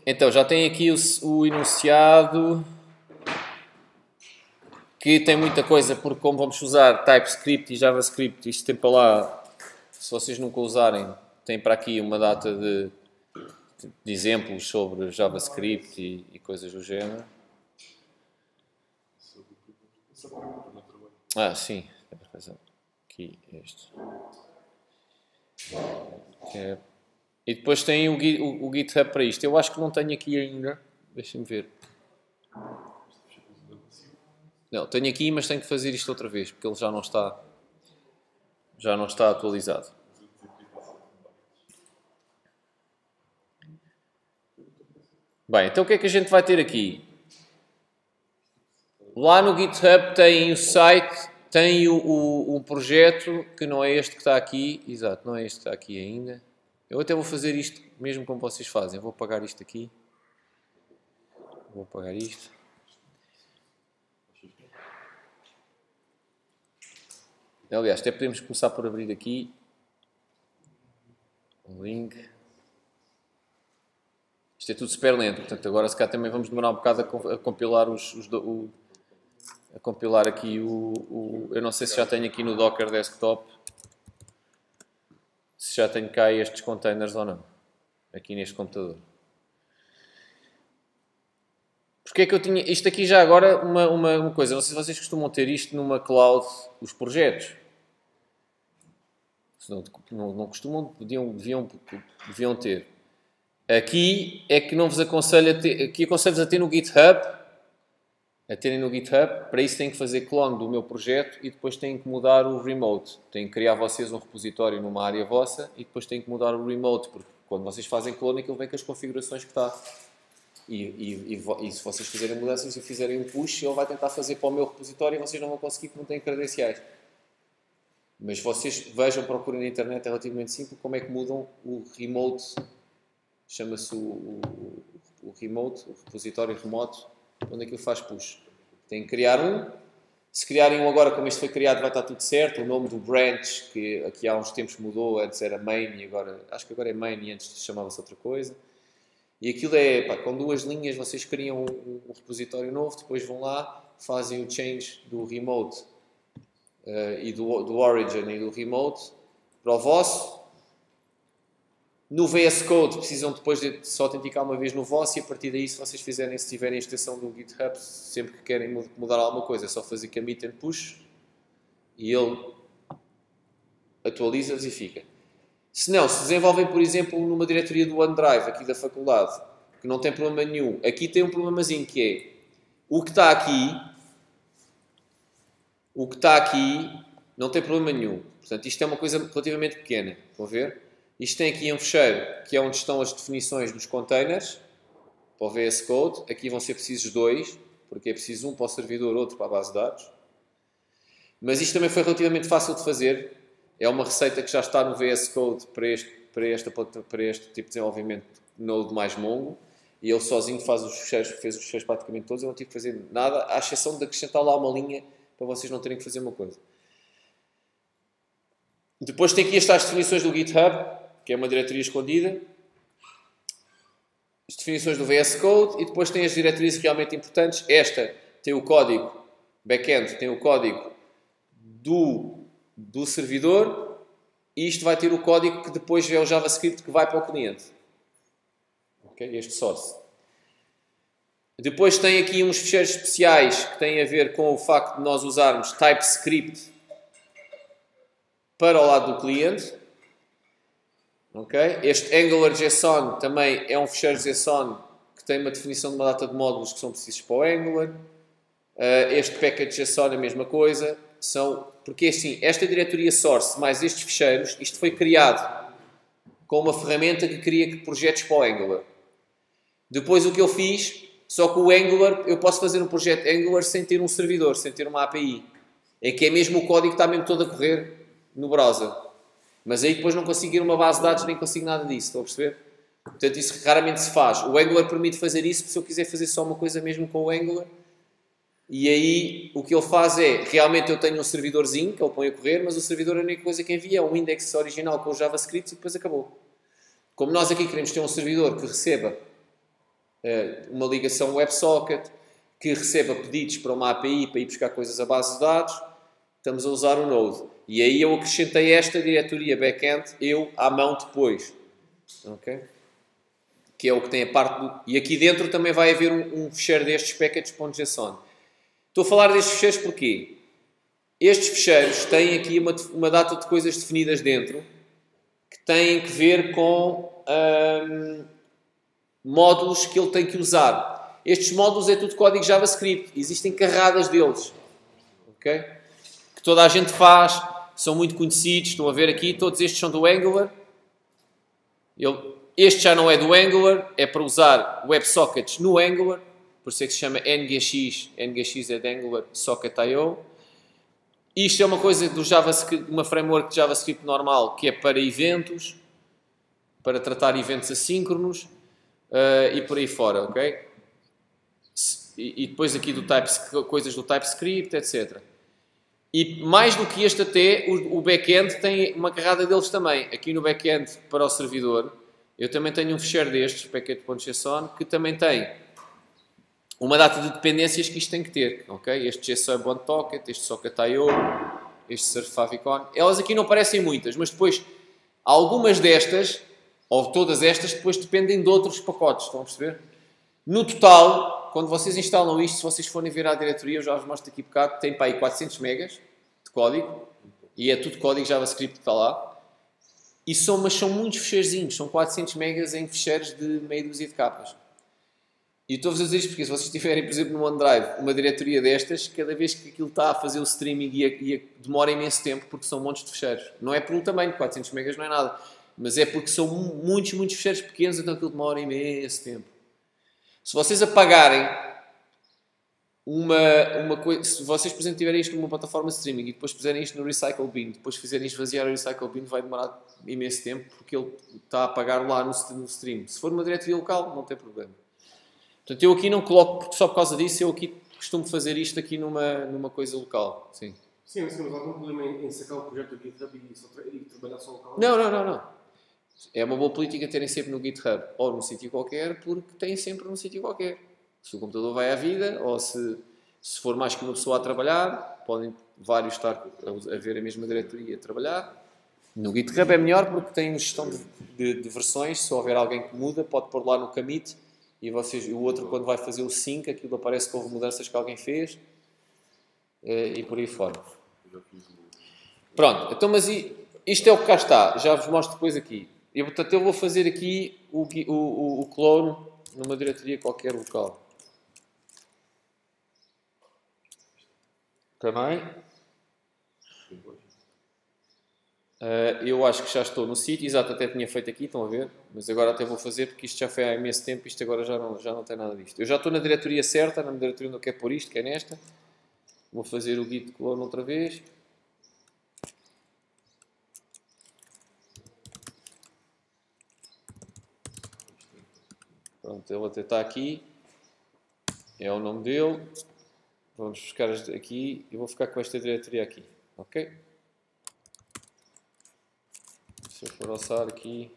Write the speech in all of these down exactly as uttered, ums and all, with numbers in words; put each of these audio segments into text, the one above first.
Então, já tem aqui o, o enunciado, que tem muita coisa, porque como vamos usar TypeScript e JavaScript, isto tem para lá, se vocês nunca usarem, tem para aqui uma data de, de exemplos sobre JavaScript e, e coisas do género. Ah, sim, tens razão. Aqui, este. É. E depois tem o, o, o GitHub para isto. Eu acho que não tenho aqui ainda. Deixem-me ver. Não, tenho aqui, mas tenho que fazer isto outra vez, porque ele já não está, já não está atualizado. Bem, então o que é que a gente vai ter aqui? Lá no GitHub tem o site, tem o, o, o projeto, que não é este que está aqui. Exato, não é este que está aqui ainda. Eu até vou fazer isto mesmo como vocês fazem. Eu vou apagar isto aqui. Vou apagar isto. Aliás, até podemos começar por abrir aqui um link. Isto é tudo super lento, portanto agora se calhar também vamos demorar um bocado a compilar os, os o, a compilar aqui o, o... Eu não sei se já tenho aqui no Docker Desktop, se já tenho cá estes containers ou não, aqui neste computador. Porque é que eu tinha... Isto aqui já agora, uma, uma, uma coisa, não sei se vocês costumam ter isto numa cloud, os projetos. Se não, não, não costumam, podiam, deviam, deviam ter. Aqui é que não vos aconselho a ter, aqui aconselho-vos a ter no GitHub, a terem no GitHub, para isso têm que fazer clone do meu projeto e depois têm que mudar o remote. Têm que criar vocês um repositório numa área vossa e depois têm que mudar o remote, porque quando vocês fazem clone aquilo vem com as configurações que está. E, e, e, e se vocês fizerem mudanças e fizerem um push, ele vai tentar fazer para o meu repositório e vocês não vão conseguir porque não têm credenciais. Mas vocês vejam, procurem na internet, é relativamente simples, como é que mudam o remote, chama-se o, o, o remote, o repositório remoto, onde aquilo faz push. Tem que criar um. Se criarem um agora, como este foi criado, vai estar tudo certo. O nome do branch, que aqui há uns tempos mudou, antes era main e agora, acho que agora é main e antes chamava-se outra coisa. E aquilo é, pá, com duas linhas vocês criam um, um repositório novo, depois vão lá, fazem o change do remote uh, e do, do origin e do remote para o vosso. No V S Code precisam depois de se autenticar uma vez no vosso e a partir daí, se vocês fizerem, se tiverem a extensão do GitHub, sempre que querem mudar alguma coisa, é só fazer commit and push e ele atualiza-vos e fica. Se não, se desenvolvem, por exemplo, numa diretoria do OneDrive, aqui da faculdade, que não tem problema nenhum, aqui tem um problemazinho que é, o que está aqui, o que está aqui, não tem problema nenhum. Portanto, isto é uma coisa relativamente pequena, estão a ver? Isto tem aqui um fecheiro, que é onde estão as definições dos containers, para o V S Code, aqui vão ser precisos dois, porque é preciso um para o servidor, outro para a base de dados. Mas isto também foi relativamente fácil de fazer. É uma receita que já está no V S Code para este, para esta, para este tipo de desenvolvimento Node mais Mongo. E ele sozinho faz os fecheiros, fez os fecheiros praticamente todos. Eu não tive que fazer nada, à exceção de acrescentar lá uma linha para vocês não terem que fazer uma coisa. Depois tem aqui estas definições do GitHub, que é uma diretoria escondida. As definições do V S Code e depois tem as diretorias realmente importantes. Esta tem o código back-end, tem o código do... do servidor e isto vai ter o código que depois é o JavaScript que vai para o cliente. Okay? Este source. Depois tem aqui uns fecheiros especiais que têm a ver com o facto de nós usarmos TypeScript para o lado do cliente. Okay? Este AngularJSON também é um fecheiro JSON que tem uma definição de uma data de módulos que são precisos para o Angular. Este package.json é a mesma coisa. São, porque assim, esta diretoria source mais estes fecheiros, isto foi criado com uma ferramenta que cria projetos para o Angular. Depois o que eu fiz, só que o Angular, eu posso fazer um projeto Angular sem ter um servidor, sem ter uma A P I. É que é mesmo o código que está mesmo todo a correr no browser. Mas aí depois não consigo ir uma base de dados, nem consigo nada disso, estão a perceber? Portanto, isso raramente se faz. O Angular permite fazer isso, se eu quiser fazer só uma coisa mesmo com o Angular. E aí, o que ele faz é, realmente eu tenho um servidorzinho que ele põe a correr, mas o servidor a única coisa que envia é um index original com o JavaScript e depois acabou. Como nós aqui queremos ter um servidor que receba uh, uma ligação WebSocket, que receba pedidos para uma A P I para ir buscar coisas à base de dados, estamos a usar o Node. E aí eu acrescentei esta diretoria backend, eu, à mão depois. Ok? Que é o que tem a parte do... E aqui dentro também vai haver um, um fecheiro destes package.json. Estou a falar destes fecheiros porquê? Estes fecheiros têm aqui uma, uma data de coisas definidas dentro que têm que ver com hum, módulos que ele tem que usar. Estes módulos é tudo código JavaScript. Existem carradas deles. Ok? Que toda a gente faz. São muito conhecidos. Estão a ver aqui. Todos estes são do Angular. Ele, este já não é do Angular. É para usar WebSockets no Angular. Por isso é que se chama N G X. N G X é de Angular Socket I O. Isto é uma coisa do JavaScript, uma framework de JavaScript normal, que é para eventos, para tratar eventos assíncronos uh, e por aí fora, ok? E, e depois aqui do type, coisas do TypeScript, etcétera. E mais do que este até, o, o back-end tem uma carrada deles também. Aqui no back-end para o servidor, eu também tenho um fecheiro destes, package.json, que também tem uma data de dependências que isto tem que ter, ok? Este JSON.Socket, este Socket I O, este Surf Favicon. Elas aqui não parecem muitas, mas depois algumas destas, ou todas estas, depois dependem de outros pacotes, estão a perceber? No total, quando vocês instalam isto, se vocês forem ver a diretoria, eu já vos mostro aqui um bocado, tem para aí quatrocentos megas de código, e é tudo código JavaScript que está lá, e são, mas são muitos fecheirinhos, são quatrocentos megas em fecheiros de meia dúzia de capas. E estou-vos a dizer isto porque se vocês tiverem, por exemplo, no OneDrive, uma diretoria destas, cada vez que aquilo está a fazer o streaming e, a, e a, demora imenso tempo, porque são montes de fecheiros. Não é pelo tamanho, quatrocentos megas não é nada, mas é porque são muitos, muitos fecheiros pequenos, então aquilo demora imenso tempo. Se vocês apagarem uma, uma coisa, se vocês, por exemplo, tiverem isto numa plataforma de streaming e depois puserem isto no Recycle Bin, depois fizerem esvaziar o Recycle Bin, vai demorar imenso tempo, porque ele está a apagar lá no, no stream. Se for uma diretoria local, não tem problema. Portanto, eu aqui não coloco, só por causa disso, eu aqui costumo fazer isto aqui numa, numa coisa local. Sim, Sim, mas temos algum problema em, em sacar o projeto do GitHub e, só tra e trabalhar só local? Não, não, não, não. É uma boa política terem sempre no GitHub ou num sítio qualquer, porque têm sempre num sítio qualquer. Se o computador vai à vida, ou se, se for mais que uma pessoa a trabalhar, podem vários estar a ver a mesma diretoria a trabalhar. No GitHub é melhor porque tem gestão de, de, de versões. Se houver alguém que muda, pode pôr lá no commit. E vocês, o outro, quando vai fazer o sync, aquilo aparece que houve mudanças que alguém fez e por aí fora. Pronto, então, mas isto é o que cá está. Já vos mostro depois aqui. E, portanto, eu vou fazer aqui o, o, o clone numa diretoria qualquer local. Também. Uh, eu acho que já estou no sítio, exato, até tinha feito aqui, estão a ver, mas agora até vou fazer porque isto já foi há imenso tempo, isto agora já não, já não tem nada disto. Eu já estou na diretoria certa, na diretoria onde eu quero pôr isto, que é nesta. Vou fazer o git clone outra vez. Pronto, ele até está aqui, é o nome dele. Vamos buscar aqui e vou ficar com esta diretoria aqui, ok? Se eu for alçar aqui...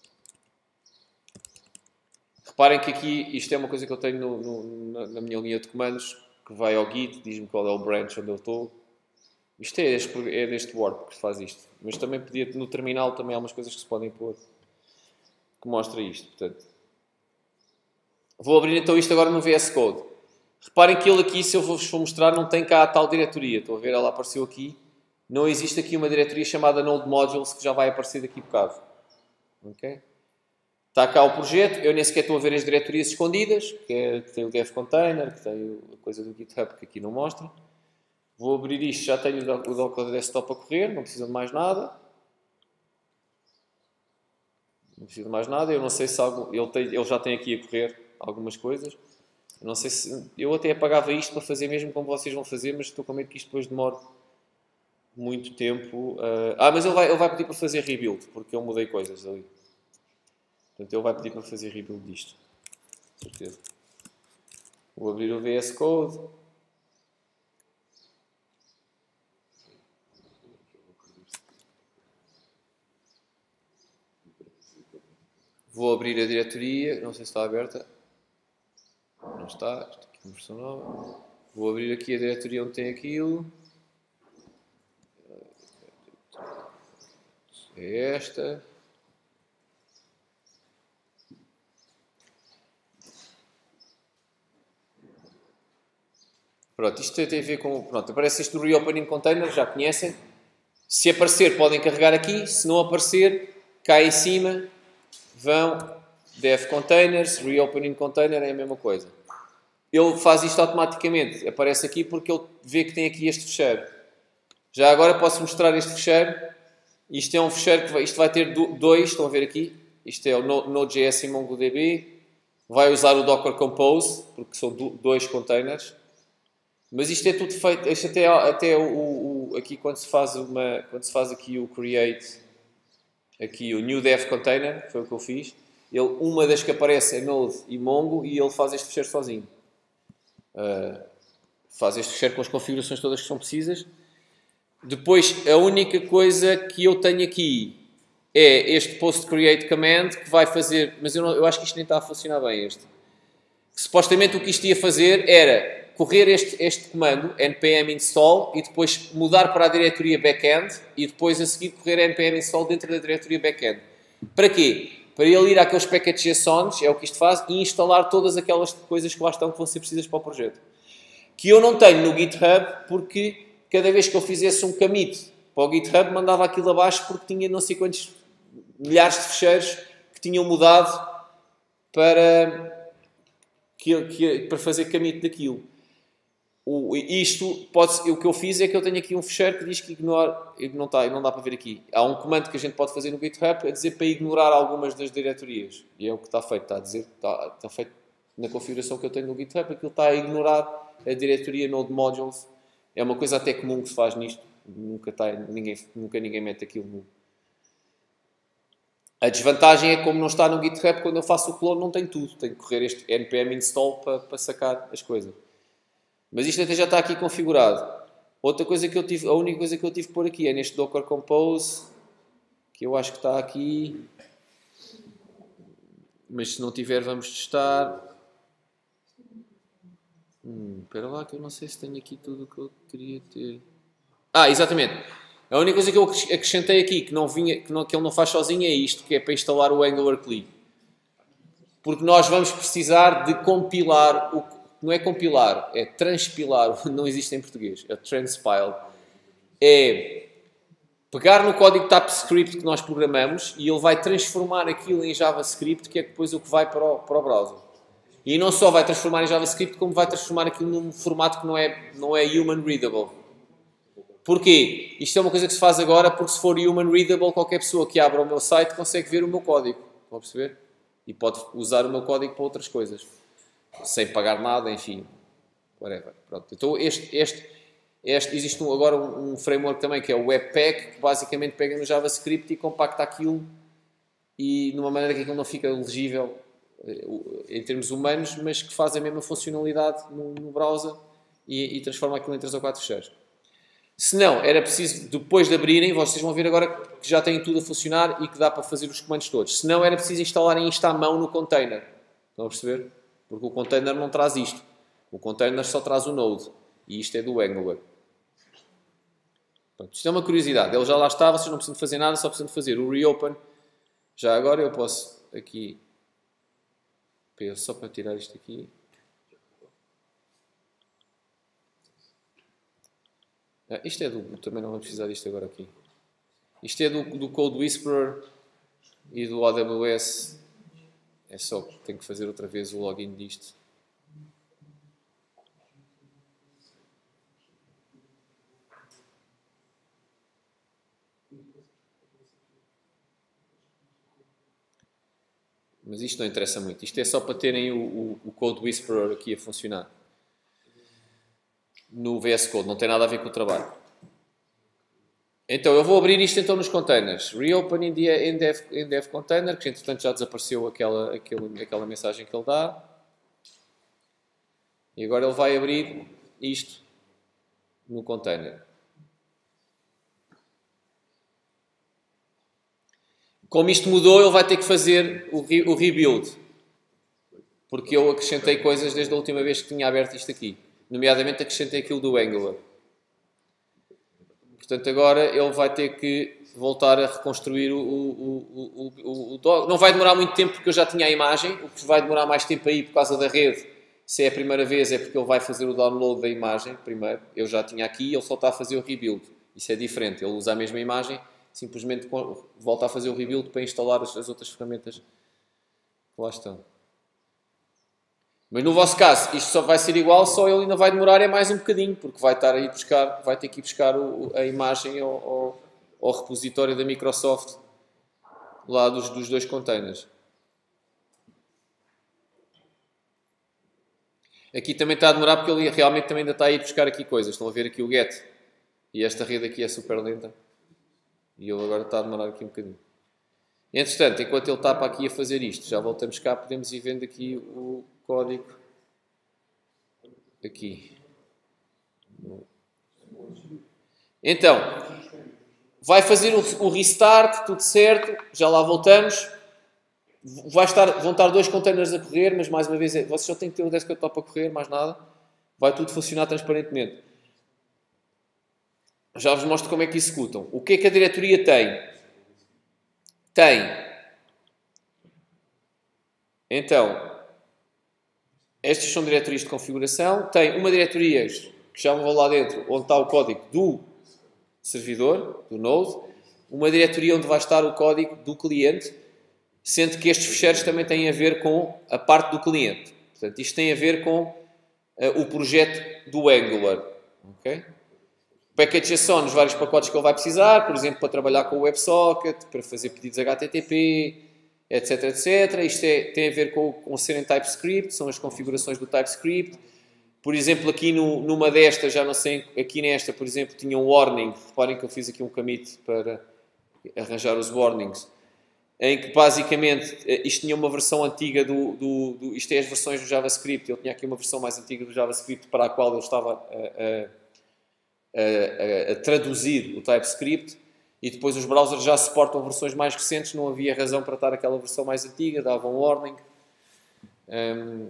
Reparem que aqui, isto é uma coisa que eu tenho no, no, na, na minha linha de comandos, que vai ao git, diz-me qual é o branch onde eu estou. Isto é deste, é deste warp que faz isto. Mas também podia, no terminal também há umas coisas que se podem pôr que mostra isto. Portanto, vou abrir então isto agora no V S Code. Reparem que ele aqui, se eu vos for mostrar, não tem cá a tal diretoria. Estão a ver? Ela apareceu aqui. Não existe aqui uma diretoria chamada Node Modules que já vai aparecer daqui a bocado. Ok? Está cá o projeto. Eu nem sequer estou a ver as diretorias escondidas, que, é, que tem o dev container, que tem a coisa do GitHub que aqui não mostra. Vou abrir isto. Já tenho o Docker Desktop a correr. Não precisa de mais nada. Não precisa de mais nada. Eu não sei se algo, ele, tem, ele já tem aqui a correr algumas coisas. Eu não sei se... Eu até apagava isto para fazer mesmo como vocês vão fazer, mas estou com medo que isto depois demore muito tempo. Uh... Ah, mas ele vai, ele vai pedir para fazer rebuild, porque eu mudei coisas ali. Portanto, ele vai pedir para fazer rebuild disto. Com certeza. Vou abrir o V S Code. Vou abrir a diretoria. Não sei se está aberta. não está. Isto aqui é uma versão nova. Vou abrir aqui a diretoria onde tem aquilo. É esta. Pronto, isto tem a ver com... Pronto, aparece isto do Reopening Container, já conhecem. Se aparecer, podem carregar aqui. Se não aparecer, cá em cima vão Dev Containers, Reopening Container, é a mesma coisa. Ele faz isto automaticamente. Aparece aqui porque ele vê que tem aqui este fecheiro. Já agora posso mostrar este fecheiro. Isto é um fecheiro que vai, isto vai ter dois, estão a ver aqui? Isto é o Node.js e MongoDB. Vai usar o Docker Compose, porque são dois containers. Mas isto é tudo feito, isto até, até o, o, aqui quando se faz uma, quando se faz aqui o create, aqui o new dev container, foi o que eu fiz, ele, uma das que aparece é Node e Mongo e ele faz este fecheiro sozinho. Uh, faz este fecheiro com as configurações todas que são precisas. Depois, a única coisa que eu tenho aqui é este post create command que vai fazer, mas eu, não, eu acho que isto nem está a funcionar bem este. Supostamente o que isto ia fazer era correr este, este comando, npm install, e depois mudar para a diretoria backend, e depois a seguir correr npm install dentro da diretoria backend. Para quê? Para ele ir àqueles package.jsons, é o que isto faz, e instalar todas aquelas coisas que lá estão que vão ser precisas para o projeto. Que eu não tenho no GitHub, porque cada vez que eu fizesse um commit para o GitHub, mandava aquilo abaixo porque tinha não sei quantos milhares de fecheiros que tinham mudado para, que, que, para fazer commit daquilo. O, isto, pode, o que eu fiz é que eu tenho aqui um fecheiro que diz que ignora, não, está, não dá para ver aqui. Há um comando que a gente pode fazer no GitHub a dizer para ignorar algumas das diretorias. E é o que está feito, está a dizer, está, está feito na configuração que eu tenho no GitHub, aquilo está a ignorar a diretoria Node Modules. É uma coisa até comum que se faz nisto. Nunca, está, ninguém, nunca ninguém mete aquilo no... A desvantagem é que como não está no GitHub, quando eu faço o clone não tem tudo. Tenho que correr este npm install para, para sacar as coisas. Mas isto até já está aqui configurado. Outra coisa que eu tive, a única coisa que eu tive que pôr aqui é neste Docker Compose, que eu acho que está aqui. Mas se não tiver, vamos testar. Hum, espera lá que eu não sei se tenho aqui tudo o que eu queria ter. Ah, exatamente. A única coisa que eu acrescentei aqui, que, não vinha, que, não, que ele não faz sozinho, é isto, que é para instalar o Angular C L I. Porque nós vamos precisar de compilar o... Não é compilar, é transpilar, não existe em português, é transpile. É pegar no código TypeScript que nós programamos e ele vai transformar aquilo em JavaScript, que é depois o que vai para o, para o browser. E não só vai transformar em JavaScript, como vai transformar aquilo num formato que não é, não é human readable. Porquê? Isto é uma coisa que se faz agora, porque se for human readable, qualquer pessoa que abra o meu site consegue ver o meu código. Estão a perceber? E pode usar o meu código para outras coisas. Sem pagar nada, enfim, whatever. Pronto. Então, este, este, este, existe um, agora um, um framework também que é o Webpack, que basicamente pega no JavaScript e compacta aquilo e de uma maneira que aquilo não fica legível em termos humanos, mas que faz a mesma funcionalidade no, no browser e, e transforma aquilo em três ou quatro fecheiros. Se não, era preciso, depois de abrirem, vocês vão ver agora que já têm tudo a funcionar e que dá para fazer os comandos todos. Se não, era preciso instalarem isto à mão no container. Estão a perceber? Porque o container não traz isto. O container só traz o Node. E isto é do Angular. Pronto, isto é uma curiosidade. Ele já lá está, vocês não precisam de fazer nada, só precisam de fazer o reopen. Já agora eu posso aqui... Só para tirar isto aqui. Ah, isto é do... Também não vamos precisar disto agora aqui. Isto é do, do Code Whisperer e do A W S. É só que tenho que fazer outra vez o login disto. Mas isto não interessa muito. Isto é só para terem o, o, o Code Whisperer aqui a funcionar. No V S Code. Não tem nada a ver com o trabalho. Então, eu vou abrir isto então nos containers. Reopen in, the, in, dev, in dev container, que entretanto já desapareceu aquela, aquele, aquela mensagem que ele dá. E agora ele vai abrir isto no container. Como isto mudou, ele vai ter que fazer o, re, o rebuild. porque eu acrescentei coisas desde a última vez que tinha aberto isto aqui. Nomeadamente acrescentei aquilo do Angular. Portanto, agora ele vai ter que voltar a reconstruir o, o, o, o, o dog. Não vai demorar muito tempo porque eu já tinha a imagem. O que vai demorar mais tempo aí por causa da rede, se é a primeira vez, é porque ele vai fazer o download da imagem primeiro. Eu já tinha aqui e ele só está a fazer o rebuild. Isso é diferente. Ele usa a mesma imagem, simplesmente volta a fazer o rebuild para instalar as, as outras ferramentas que lá estão. Mas no vosso caso, isto só vai ser igual, só ele ainda vai demorar é mais um bocadinho, porque vai estar aí buscar, vai ter que ir buscar o, a imagem ao, ao, ao repositório da Microsoft lá dos, dos dois containers. Aqui também está a demorar porque ele realmente também ainda está a ir buscar aqui coisas. Estão a ver aqui o get. E esta rede aqui é super lenta. E ele agora está a demorar aqui um bocadinho. Entretanto, enquanto ele está para aqui a fazer isto, já voltamos cá, podemos ir vendo aqui o código. Aqui. Então, vai fazer o restart, tudo certo. Já lá voltamos. Vai estar, vão estar dois containers a correr, mas mais uma vez, vocês só têm que ter o desktop a correr, mais nada. Vai tudo funcionar transparentemente. Já vos mostro como é que executam. O que é que a diretoria tem? Tem. Então, estas são diretorias de configuração. Tem uma diretoria que já vou lá dentro, onde está o código do servidor, do Node. Uma diretoria onde vai estar o código do cliente, sendo que estes ficheiros também têm a ver com a parte do cliente. Portanto, isto tem a ver com uh, o projeto do Angular. Okay? Package.json, os vários pacotes que ele vai precisar, por exemplo, para trabalhar com o WebSocket, para fazer pedidos H T T P, etc, etcétera. Isto é, tem a ver com, com ser em TypeScript, são as configurações do TypeScript. Por exemplo, aqui no, numa destas, já não sei, aqui nesta, por exemplo, tinha um warning. Reparem que eu fiz aqui um commit para arranjar os warnings, em que basicamente isto tinha uma versão antiga do, do, do... Isto é as versões do JavaScript. Eu tinha aqui uma versão mais antiga do JavaScript para a qual eu estava a, a, a, a traduzir o TypeScript, e depois os browsers já suportam versões mais recentes, não havia razão para estar aquela versão mais antiga, davam um warning. Um,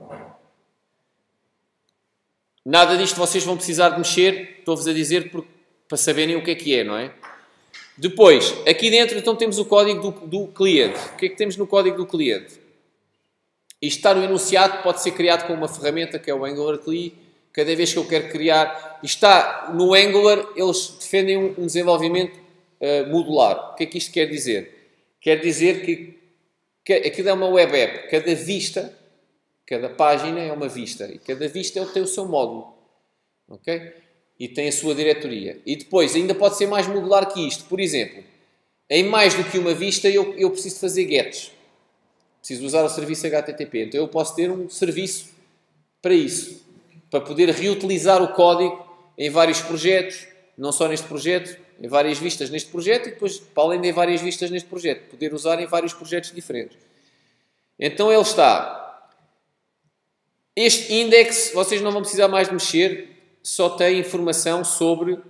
nada disto vocês vão precisar de mexer, estou-vos a dizer por, para saberem o que é que é, não é? Depois, aqui dentro, então, temos o código do, do cliente. O que é que temos no código do cliente? Isto está no enunciado, pode ser criado com uma ferramenta que é o Angular C L I. Cada vez que eu quero criar... Isto está no Angular, eles defendem um, um desenvolvimento uh, modular. O que é que isto quer dizer? Quer dizer que, que aquilo é uma web app. Cada vista, cada página é uma vista. E cada vista tem o seu módulo. Ok? E tem a sua diretoria. E depois, ainda pode ser mais modular que isto. Por exemplo, em mais do que uma vista, eu, eu preciso fazer gets. Preciso usar o serviço H T T P. Então, eu posso ter um serviço para isso. Para poder reutilizar o código em vários projetos. Não só neste projeto, em várias vistas neste projeto. E depois, para além de várias vistas neste projeto, poder usar em vários projetos diferentes. Então, ele está... Este index, vocês não vão precisar mais de mexer. Só tem informação sobre... Um,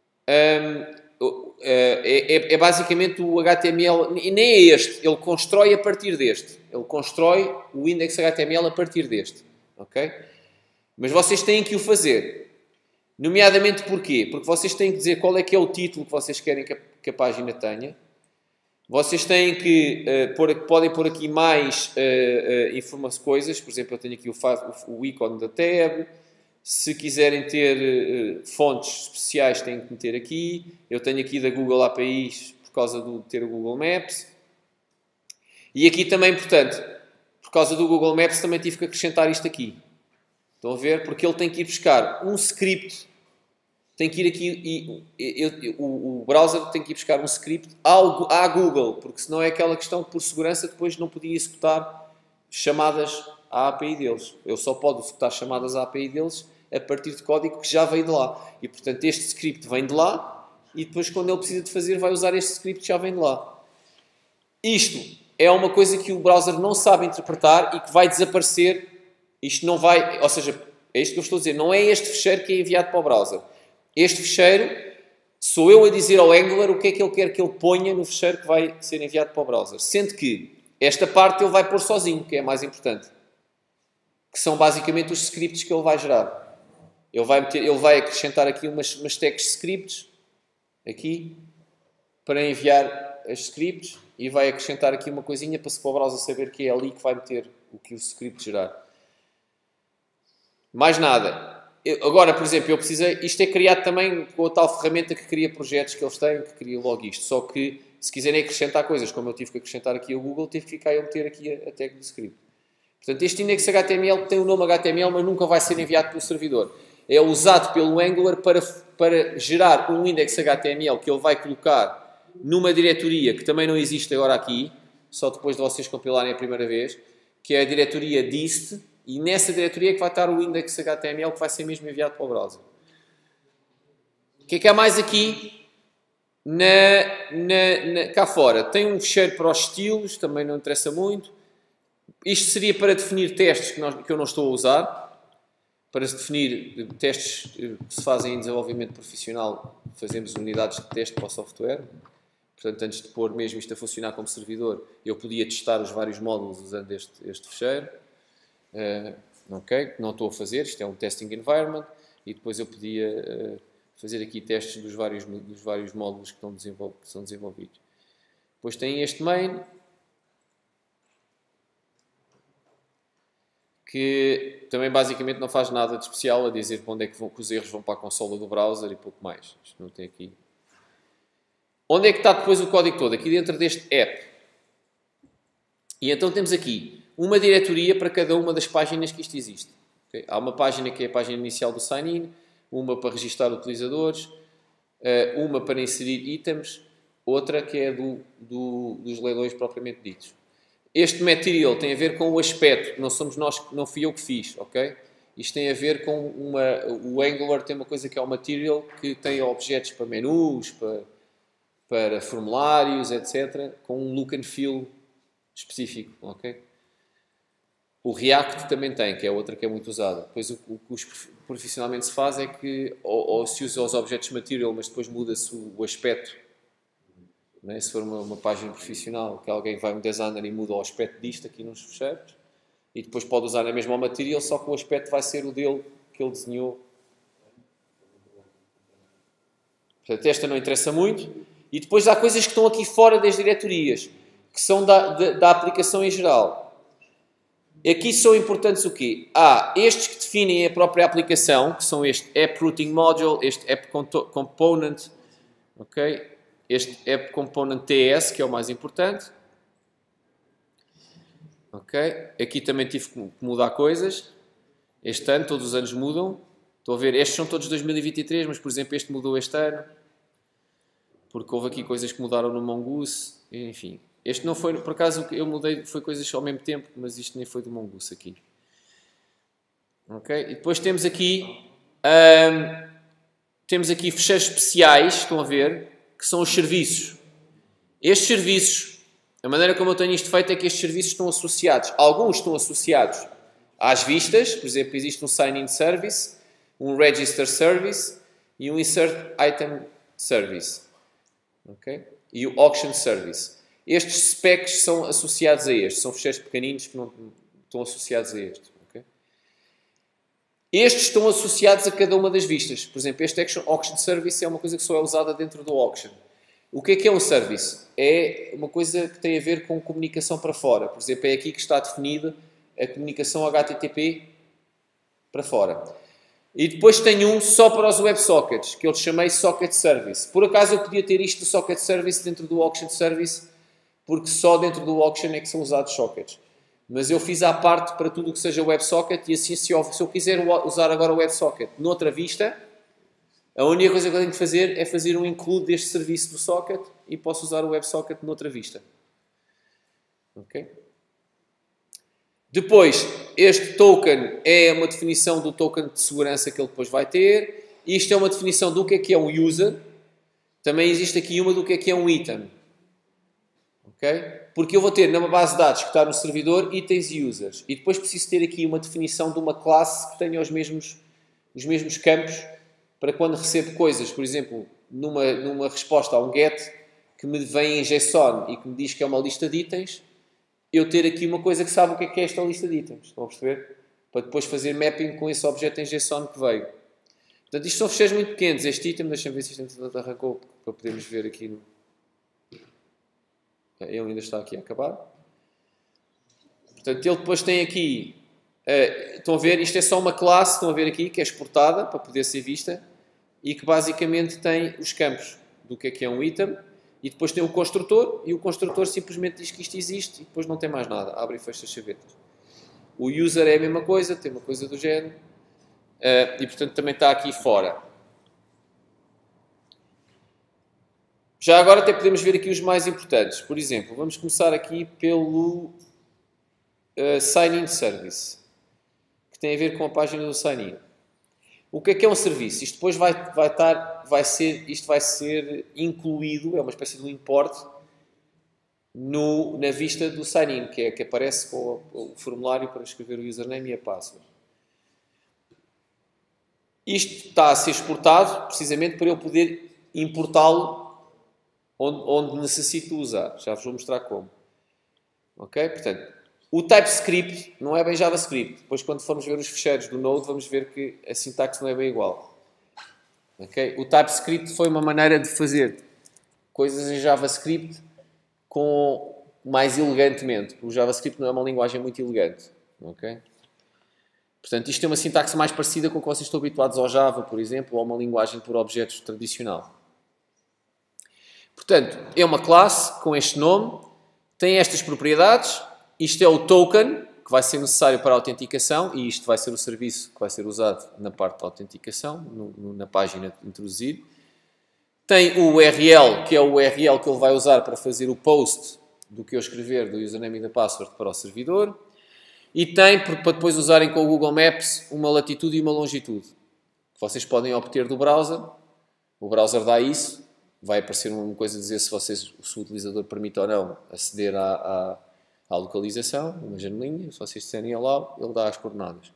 é, é, é basicamente o H T M L... E nem é este. Ele constrói a partir deste. Ele constrói o index H T M L a partir deste. Ok? Mas vocês têm que o fazer. Nomeadamente porquê? Porque vocês têm que dizer qual é que é o título que vocês querem que a, que a página tenha. Vocês têm que... Uh, pôr, podem pôr aqui mais uh, uh, informações, coisas. Por exemplo, eu tenho aqui o, o, o ícone da tab. Se quiserem ter uh, fontes especiais, têm que meter aqui. Eu tenho aqui da Google A P Is por causa de ter o Google Maps. E aqui também, portanto, por causa do Google Maps, também tive que acrescentar isto aqui. Estão a ver? Porque ele tem que ir buscar um script. Tem que ir aqui... E, e, e, o, o browser tem que ir buscar um script ao, à Google. Porque senão é aquela questão que, por segurança, depois não podia executar chamadas à A P I deles. Eu só posso executar chamadas à A P I deles a partir de código que já veio de lá. E, portanto, este script vem de lá e depois, quando ele precisa de fazer, vai usar este script que já vem de lá. Isto é uma coisa que o browser não sabe interpretar e que vai desaparecer. Isto não vai... Ou seja, é isto que eu estou a dizer. Não é este fecheiro que é enviado para o browser. Este fecheiro sou eu a dizer ao Angular o que é que ele quer que ele ponha no fecheiro que vai ser enviado para o browser. Sendo que esta parte ele vai pôr sozinho, que é a mais importante. são basicamente os scripts que ele vai gerar. Ele vai, meter, ele vai acrescentar aqui umas, umas tags de scripts, aqui, para enviar as scripts, e vai acrescentar aqui uma coisinha para, para o browser saber que é ali que vai meter o que o script gerar. Mais nada. Eu, agora, por exemplo, eu precisei... Isto é criado também com a tal ferramenta que cria projetos que eles têm, que cria logo isto. Só que, se quiserem acrescentar coisas, como eu tive que acrescentar aqui ao Google, tive que ficar a meter aqui a, a tag do script. Portanto, este index H T M L tem o nome H T M L, mas nunca vai ser enviado pelo servidor. É usado pelo Angular para, para gerar um index H T M L que ele vai colocar numa diretoria que também não existe agora aqui, só depois de vocês compilarem a primeira vez, que é a diretoria dist, e nessa diretoria é que vai estar o index H T M L que vai ser mesmo enviado para o browser. O que é que há mais aqui? Na, na, na, cá fora tem um fecheiro para os estilos, também não interessa muito. Isto seria para definir testes que, nós, que eu não estou a usar. Para se definir testes que se fazem em desenvolvimento profissional, fazemos unidades de teste para o software. Portanto, antes de pôr mesmo isto a funcionar como servidor, eu podia testar os vários módulos usando este, este fecheiro. Uh, ok, não estou a fazer, isto é um testing environment. E depois eu podia uh, fazer aqui testes dos vários, dos vários módulos que, estão desenvol que são desenvolvidos. Depois tem este main, que também basicamente não faz nada de especial, a dizer para onde é que, vão, que os erros vão para a consola do browser e pouco mais. Isto não tem aqui. Onde é que está depois o código todo? Aqui dentro deste app. E então temos aqui uma diretoria para cada uma das páginas que isto existe. Okay? Há uma página que é a página inicial do sign-in, uma para registrar utilizadores, uma para inserir itens, outra que é do, do, dos leilões propriamente ditos. Este material tem a ver com o aspecto, não somos nós, não fui eu que fiz, ok? Isto tem a ver com uma... O Angular tem uma coisa que é o material, que tem objetos para menus, para, para formulários, etcétera, com um look and feel específico, ok? O React também tem, que é outra que é muito usada. Depois o, o que profissionalmente se faz é que ou, ou se usa os objetos material, mas depois muda-se o, o aspecto. Não é? Se for uma, uma página profissional, que alguém vai um designer e muda o aspecto disto aqui nos fecheiros, e depois pode usar na mesma material, só que o aspecto vai ser o dele que ele desenhou. Portanto, esta não interessa muito. E depois há coisas que estão aqui fora das diretorias, que são da, da, da aplicação em geral. Aqui são importantes o quê? Há estes que definem a própria aplicação, que são este App Routing Module, este App Component, ok? Este App Component T S, que é o mais importante. Ok? Aqui também tive que mudar coisas. Este ano, todos os anos mudam. Estão a ver, estes são todos dois mil e vinte e três, mas, por exemplo, este mudou este ano. Porque houve aqui coisas que mudaram no Mongoose. Enfim. Este não foi, por acaso, eu mudei, foi coisas ao mesmo tempo, mas isto nem foi do Mongoose aqui. Ok? E depois temos aqui, hum, temos aqui fecheiros especiais, estão a ver, que são os serviços. Estes serviços, a maneira como eu tenho isto feito é que estes serviços estão associados. Alguns estão associados às vistas, por exemplo, existe um Sign-in Service, um Register Service e um Insert Item Service. Okay? E o Auction Service. Estes specs são associados a estes, são fecheiros pequeninos que não estão associados a estes. Okay? Estes estão associados a cada uma das vistas. Por exemplo, este Auction Service é uma coisa que só é usada dentro do Auction. O que é que é um service? É uma coisa que tem a ver com comunicação para fora. Por exemplo, é aqui que está definida a comunicação H T T P para fora. E depois tem um só para os WebSockets, que eu chamei Socket Service. Por acaso eu podia ter isto do Socket Service dentro do Auction Service, porque só dentro do Auction é que são usados sockets. Mas eu fiz à parte para tudo o que seja WebSocket e assim, se eu, se eu quiser usar agora o WebSocket noutra vista, a única coisa que eu tenho de fazer é fazer um include deste serviço do socket e posso usar o WebSocket noutra vista. Ok? Depois, este token é uma definição do token de segurança que ele depois vai ter. Isto é uma definição do que é que é um user. Também existe aqui uma do que é que é um item. Okay? Porque eu vou ter numa base de dados que está no servidor itens e users. E depois preciso ter aqui uma definição de uma classe que tenha os mesmos, os mesmos campos para quando recebo coisas, por exemplo, numa, numa resposta a um get que me vem em JSON e que me diz que é uma lista de itens, eu ter aqui uma coisa que sabe o que é que é esta lista de itens. Estão a perceber? para depois fazer mapping com esse objeto em JSON que veio. Portanto, isto são ficheiros muito pequenos. Este item, deixa-me ver se isto arrancou para podermos ver aqui. No... Ele ainda está aqui a acabar. Portanto, ele depois tem aqui, uh, estão a ver, isto é só uma classe, estão a ver aqui, que é exportada para poder ser vista e que basicamente tem os campos do que é que é um item e depois tem o construtor e o construtor simplesmente diz que isto existe e depois não tem mais nada, abre e fecha as chavetas. O user é a mesma coisa, tem uma coisa do género uh, e portanto também está aqui fora. Já agora até podemos ver aqui os mais importantes. Por exemplo, vamos começar aqui pelo Uh, Sign-in Service, que tem a ver com a página do Sign-in. O que é que é um serviço? Isto depois vai, vai, estar, vai, ser, isto vai ser incluído, é uma espécie de um import no, na vista do Sign-in, que, é, que aparece com o, o formulário para escrever o username e a password. Isto está a ser exportado precisamente para eu poder importá-lo onde, onde necessito usar. Já vos vou mostrar como. Ok? Portanto, o TypeScript não é bem JavaScript. Depois, quando formos ver os ficheiros do Node, vamos ver que a sintaxe não é bem igual. Okay? O TypeScript foi uma maneira de fazer coisas em JavaScript com, mais elegantemente. O JavaScript não é uma linguagem muito elegante. Okay? Portanto, isto é uma sintaxe mais parecida com o que vocês estão habituados ao Java, por exemplo, ou a uma linguagem por objetos tradicional. Portanto, é uma classe com este nome, tem estas propriedades. Isto é o token que vai ser necessário para a autenticação e isto vai ser o serviço que vai ser usado na parte da autenticação, no, no, na página de introduzir. Tem o U R L, que é o U R L que ele vai usar para fazer o post do que eu escrever do username e da password para o servidor. E tem, para depois usarem com o Google Maps, uma latitude e uma longitude, que vocês podem obter do browser. O browser dá isso. Vai aparecer uma coisa a dizer se, vocês, se o utilizador permite ou não aceder à... à à localização, uma janelinha, se vocês disserem lá, ele dá as coordenadas.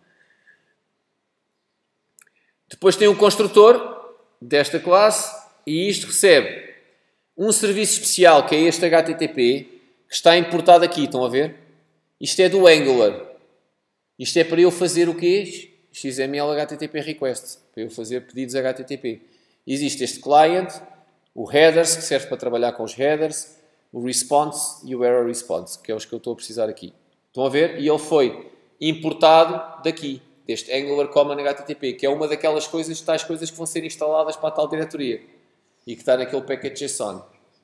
Depois tem o construtor desta classe e isto recebe um serviço especial que é este H T T P que está importado aqui, estão a ver? Isto é do Angular. Isto é para eu fazer o quê? X M L H T T P request, para eu fazer pedidos H T T P. Existe este client, o headers, que serve para trabalhar com os headers, o response e o error response, que é os que eu estou a precisar aqui. Estão a ver? E ele foi importado daqui, deste Angular Common H T T P, que é uma daquelas coisas, tais coisas que vão ser instaladas para a tal diretoria e que está naquele package JSON.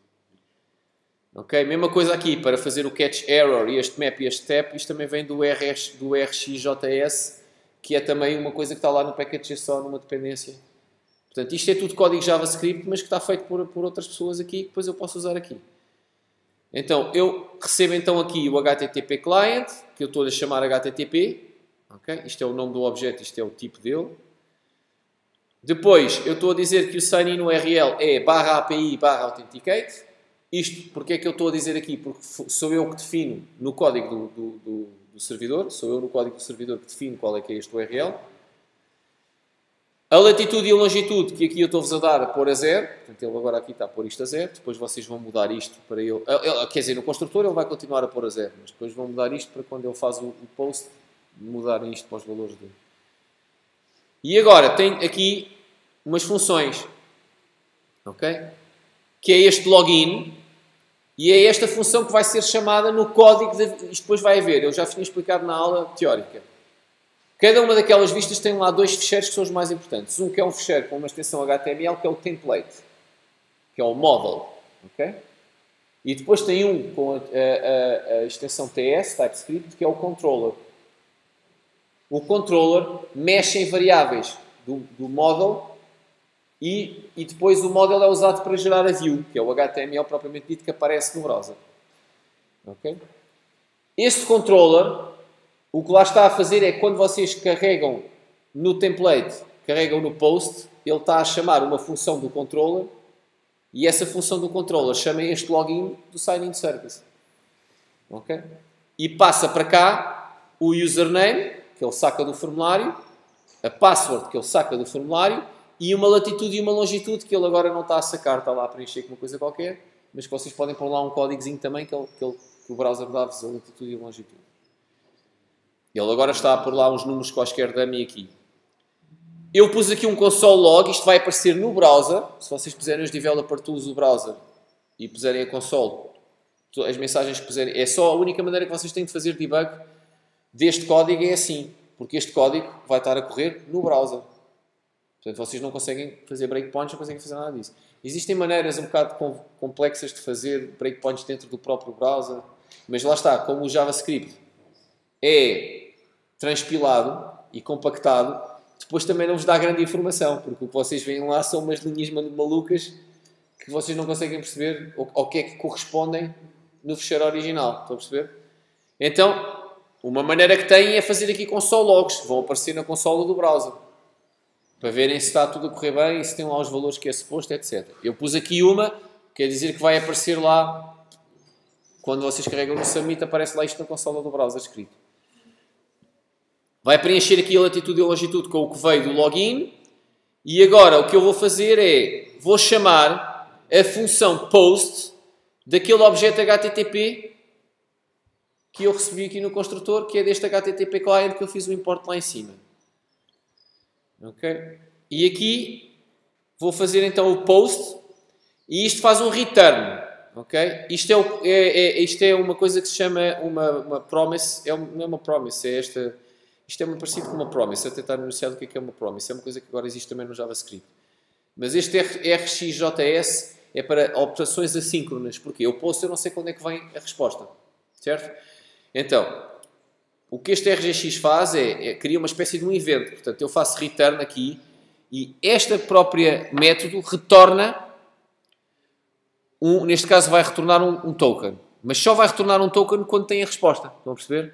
Ok? Mesma coisa aqui, para fazer o catch error e este map e este step, isto também vem do, R X, do R X J S, que é também uma coisa que está lá no package JSON, uma dependência. Portanto, isto é tudo código JavaScript, mas que está feito por, por outras pessoas aqui, que depois eu posso usar aqui. Então, eu recebo então aqui o H T T P Client, que eu estou a chamar H T T P. Okay? Isto é o nome do objeto, isto é o tipo dele. Depois, eu estou a dizer que o sign-in U R L é barra A P I barra authenticate. Isto, porque é que eu estou a dizer aqui? Porque sou eu que defino no código do, do, do, do servidor, sou eu no código do servidor que defino qual é que é este U R L. A latitude e a longitude, que aqui eu estou-vos a dar a pôr a zero, portanto ele agora aqui está a pôr isto a zero, depois vocês vão mudar isto para ele, quer dizer, no construtor ele vai continuar a pôr a zero, mas depois vão mudar isto para quando ele faz o, o post, mudarem isto para os valores dele. E agora tem aqui umas funções, ok? Que é este login, e é esta função que vai ser chamada no código, de, isto depois vai haver, eu já tinha explicado na aula teórica. Cada uma daquelas vistas tem lá dois ficheiros que são os mais importantes. Um que é um ficheiro com uma extensão H T M L, que é o template, que é o model. Okay? E depois tem um com a, a, a extensão T S, TypeScript, que é o controller. O controller mexe em variáveis do, do model e, e depois o model é usado para gerar a view, que é o H T M L propriamente dito que aparece no browser. Okay? Este controller... O que lá está a fazer é que quando vocês carregam no template, carregam no post, ele está a chamar uma função do controller e essa função do controller chama este login do sign-in service. Okay? E passa para cá o username, que ele saca do formulário, a password, que ele saca do formulário, e uma latitude e uma longitude, que ele agora não está a sacar, está lá a preencher com uma coisa qualquer, mas que vocês podem pôr lá um códigozinho também, que, ele, que, ele, que o browser dá-vos a latitude e a longitude. Ele agora está a pôr lá uns números quaisquer dummy aqui. Eu pus aqui um console log, isto vai aparecer no browser. Se vocês puserem os developer tools do browser e puserem a console, as mensagens que puserem, é só a única maneira que vocês têm de fazer debug deste código é assim, porque este código vai estar a correr no browser. Portanto, vocês não conseguem fazer breakpoints, não conseguem fazer nada disso. Existem maneiras um bocado complexas de fazer breakpoints dentro do próprio browser, mas lá está, como o JavaScript é transpilado e compactado, depois também não vos dá grande informação, porque o que vocês veem lá são umas linhas malucas que vocês não conseguem perceber ao que é que correspondem no fecheiro original. Estão a perceber? Então, uma maneira que têm é fazer aqui console logs. Vão aparecer na consola do browser. Para verem se está tudo a correr bem, se tem lá os valores que é suposto, etcétera. Eu pus aqui uma, quer dizer que vai aparecer lá, quando vocês carregam no Submit, aparece lá isto na consola do browser escrito. Vai preencher aqui a latitude e a longitude com o que veio do login. E agora o que eu vou fazer é, vou chamar a função post daquele objeto H T T P que eu recebi aqui no construtor, que é deste H T T P client que eu fiz o import lá em cima. Ok? E aqui vou fazer então o post e isto faz um return. Ok? Isto é, o, é, é, isto é uma coisa que se chama uma, uma promise, é, não é uma promise, é esta... Isto é muito parecido com uma promise. Eu tentar anunciar o que é, que é uma promise. É uma coisa que agora existe também no JavaScript. Mas este R X J S é para operações assíncronas. Porquê? Eu posto, eu não sei quando é que vem a resposta. Certo? Então, o que este R G X faz é, é cria uma espécie de um evento. Portanto, eu faço return aqui e esta própria método retorna, um, neste caso vai retornar um, um token. Mas só vai retornar um token quando tem a resposta. Estão a perceber?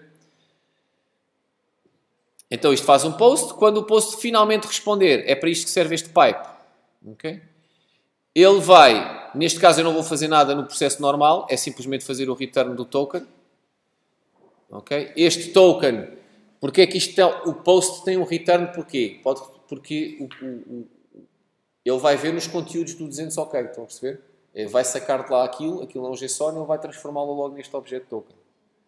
Então isto faz um post. Quando o post finalmente responder, é para isto que serve este pipe. Okay? Ele vai, neste caso eu não vou fazer nada no processo normal, é simplesmente fazer o return do token. Okay? Este token, porque é que isto é, o post tem um return? Porquê? Pode, porque o, o, o, ele vai ver nos conteúdos do duzentos OK, estão a perceber? Ele vai sacar de lá aquilo, aquilo é um JSON, e ele vai transformá-lo logo neste objeto token.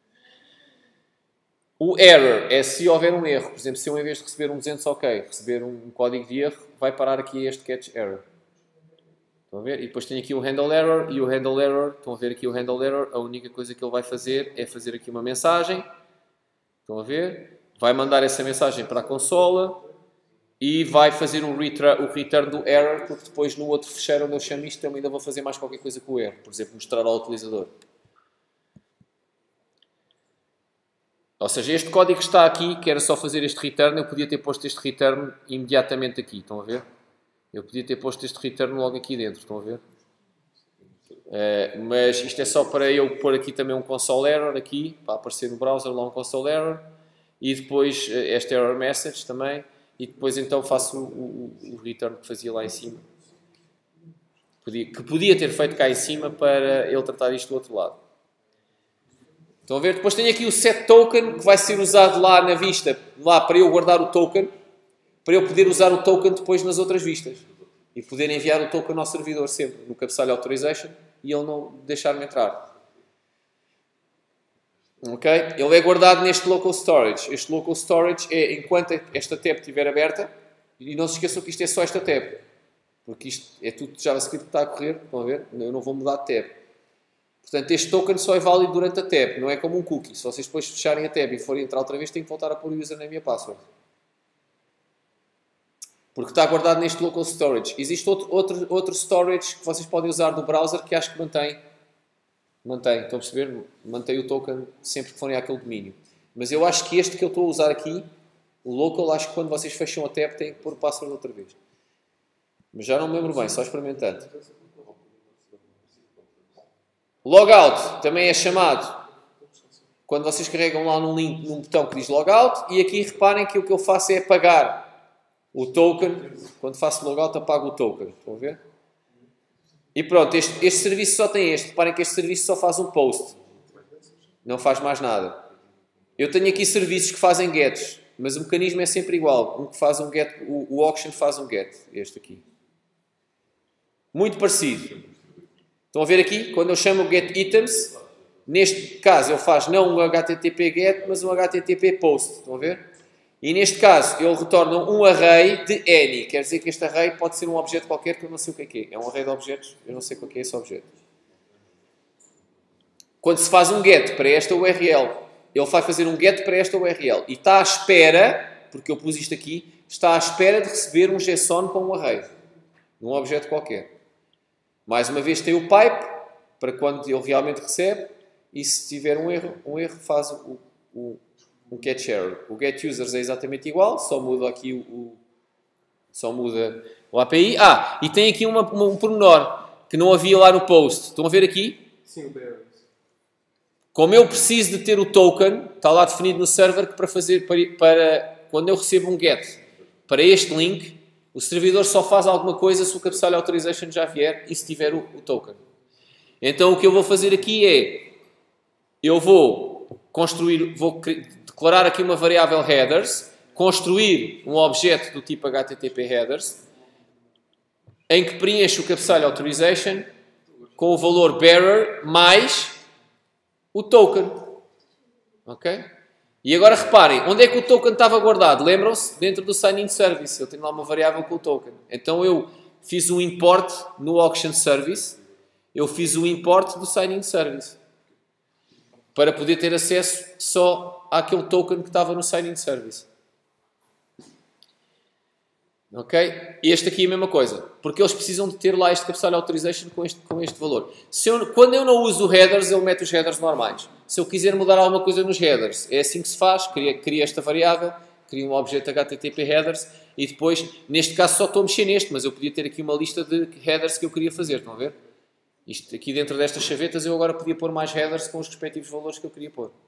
O error é se houver um erro. Por exemplo, se eu em vez de receber um duzentos OK, receber um código de erro, vai parar aqui este catch error. Estão a ver? E depois tem aqui o handle error e o handle error. Estão a ver aqui o handle error. A única coisa que ele vai fazer é fazer aqui uma mensagem. Estão a ver? Vai mandar essa mensagem para a consola e vai fazer o return, o return do error, porque depois no outro fecheiro onde eu chamo isto, eu ainda vou fazer mais qualquer coisa com o erro. Por exemplo, mostrar ao utilizador. Ou seja, este código que está aqui, que era só fazer este return, eu podia ter posto este return imediatamente aqui, estão a ver? Eu podia ter posto este return logo aqui dentro, estão a ver? Uh, mas isto é só para eu pôr aqui também um console error, aqui, para aparecer no browser lá um console error, e depois uh, este error message também, e depois então faço o, o, o return que fazia lá em cima. Podia, que podia ter feito cá em cima para ele tratar isto do outro lado. Estão a ver? Depois tenho aqui o set token que vai ser usado lá na vista, lá para eu guardar o token, para eu poder usar o token depois nas outras vistas. E poder enviar o token ao servidor sempre, no cabeçalho authorization, e ele não deixar-me entrar. Ok? Ele é guardado neste local storage. Este local storage é enquanto esta tab estiver aberta, e não se esqueçam que isto é só esta tab. Porque isto é tudo JavaScript que está a correr, estão a ver? Eu não vou mudar de tab. Portanto, este token só é válido durante a tab, não é como um cookie. Se vocês depois fecharem a tab e forem entrar outra vez, têm que voltar a pôr o username e a password. Porque está guardado neste local storage. Existe outro, outro, outro storage que vocês podem usar do browser que acho que mantém. Mantém, estão a perceber? Mantém o token sempre que forem àquele domínio. Mas eu acho que este que eu estou a usar aqui, o local, acho que quando vocês fecham a tab têm que pôr o password outra vez. Mas já não me lembro bem, só experimentando. Logout também é chamado quando vocês carregam lá num link, num botão que diz logout, e aqui reparem que o que eu faço é apagar o token. Quando faço logout apago o token, estão a ver? E pronto, este, este serviço só tem este. Reparem que este serviço só faz um post, não faz mais nada. Eu tenho aqui serviços que fazem gets, mas o mecanismo é sempre igual. Um que faz um get, o, o auction faz um get, este aqui. Muito parecido. Estão a ver aqui? Quando eu chamo get items, Neste caso, ele faz não um H T T P get, mas um H T T P post. Estão a ver? E neste caso, ele retorna um array de any. Quer dizer que este array pode ser um objeto qualquer que eu não sei o que é que é. É um array de objetos, eu não sei qual que é esse objeto. Quando se faz um get para esta U R L, ele vai fazer um get para esta U R L. E está à espera, porque eu pus isto aqui, está à espera de receber um JSON com um array. Num objeto qualquer. Mais uma vez tem o pipe, para quando ele realmente recebe. E se tiver um erro, um erro faz o, o, o get error. O get users é exatamente igual, só muda aqui o, o só muda o A P I. Ah, e tem aqui uma, uma, um pormenor que não havia lá no post. Estão a ver aqui? Sim, o bear. Como eu preciso de ter o token, está lá definido no server que para fazer para, para quando eu recebo um get para este link, o servidor só faz alguma coisa se o cabeçalho authorization já vier e se tiver o, o token. Então o que eu vou fazer aqui é eu vou construir, vou declarar aqui uma variável headers, construir um objeto do tipo H T T P headers, em que preencho o cabeçalho authorization com o valor bearer mais o token. Ok? E agora reparem, onde é que o token estava guardado? Lembram-se? Dentro do sign-in service. Eu tenho lá uma variável com o token. Então eu fiz um import no auction service, eu fiz o import do sign-in service. Para poder ter acesso só àquele token que estava no sign-in service. Ok? Este aqui é a mesma coisa. Porque eles precisam de ter lá este cabeçalho authorization com este, com este valor. Se eu, quando eu não uso headers, ele mete os headers normais. Se eu quiser mudar alguma coisa nos headers, é assim que se faz. Cria, cria esta variável, cria um objeto H T T P headers e depois, neste caso só estou a mexer neste, mas eu podia ter aqui uma lista de headers que eu queria fazer. Estão a ver? Isto, aqui dentro destas chavetas eu agora podia pôr mais headers com os respectivos valores que eu queria pôr.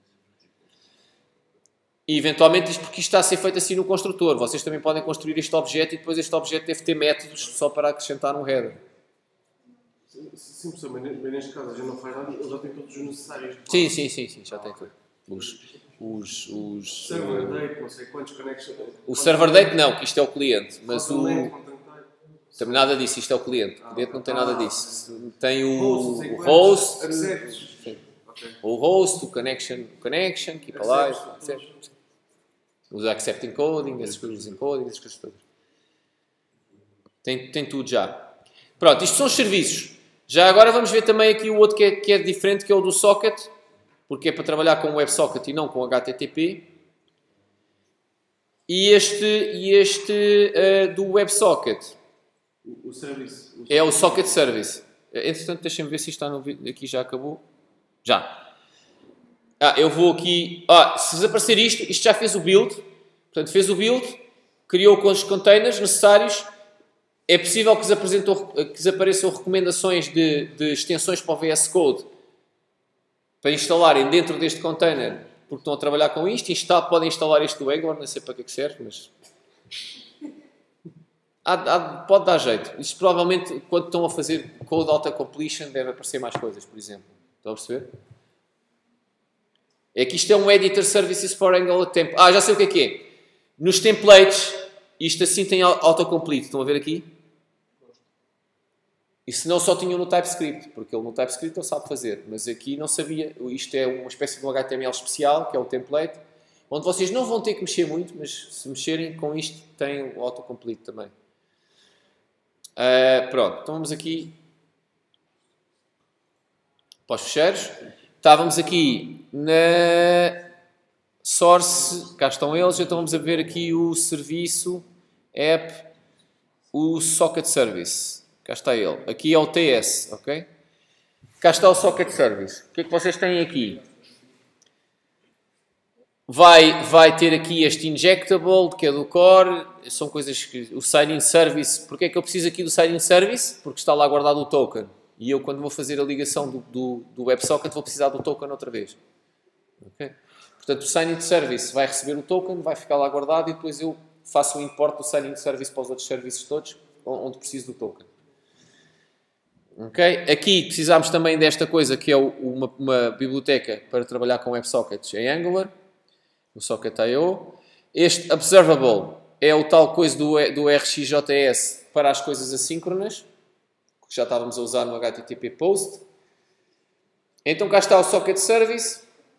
E eventualmente isto porque isto está a ser feito assim no construtor. Vocês também podem construir este objeto e depois este objeto deve ter métodos só para acrescentar um header. Sim, professor, mas neste caso já não faz nada, ele já tem todos os necessários. Sim, sim, sim, sim, já tem tudo. Os, os, os, server date, não sei quantos connections. O server date não, que isto é o cliente, mas o... Link, também nada disso, isto é o cliente. O cliente não tem nada disso. Tem o, host, o host, sim. Okay. o host, o connection, connection, keep alive, etcétera. Os accept encoding, essas coisas, encoding, essas coisas todas. Tem, tem tudo já. Pronto, isto são os serviços. Já agora vamos ver também aqui o outro que é, que é diferente, que é o do socket, porque é para trabalhar com WebSocket e não com H T T P. E este, e este uh, do WebSocket o, o service, o é o Socket Service. Entretanto, deixem-me ver se isto está no vídeo. Aqui já acabou. Já. Ah, eu vou aqui... Ah, se desaparecer isto, isto já fez o build. Portanto, fez o build, criou com os containers necessários. É possível que, que desapareçam recomendações de, de extensões para o V S Code para instalarem dentro deste container, porque estão a trabalhar com isto. Instalar, podem instalar este do Angular, não sei para que é que serve, mas... Há, há, pode dar jeito. Isto provavelmente, quando estão a fazer code auto-completion, deve aparecer mais coisas, por exemplo. Estão a perceber? É que isto é um Editor Services for Angular Template. Ah, já sei o que é que é. Nos templates, isto assim tem autocomplete. Estão a ver aqui? E se não, só tinham no TypeScript, porque ele no TypeScript ele sabe fazer. Mas aqui não sabia. Isto é uma espécie de um H T M L especial, que é o template, onde vocês não vão ter que mexer muito, mas se mexerem com isto, tem o autocomplete também. Uh, pronto, então vamos aqui para os fecheiros. Estávamos aqui na source, cá estão eles, então vamos a ver aqui o serviço, app, o socket service, cá está ele, aqui é o T S, ok? Cá está o socket service. O que é que vocês têm aqui? Vai, vai ter aqui este injectable, que é do core, são coisas que... O sign-in service, porque é que eu preciso aqui do sign-in service? Porque está lá guardado o token. E eu, quando vou fazer a ligação do, do, do WebSocket, vou precisar do token outra vez. Okay? Portanto, o sign-in service vai receber o token, vai ficar lá guardado e depois eu faço o import do sign-in service para os outros serviços todos, onde preciso do token. Okay? Aqui precisamos também desta coisa, que é uma, uma biblioteca para trabalhar com WebSockets em Angular. O Socket I O. Este Observable é o tal coisa do, do R X J S para as coisas assíncronas, que já estávamos a usar no H T T P Post. Então cá está o socket service.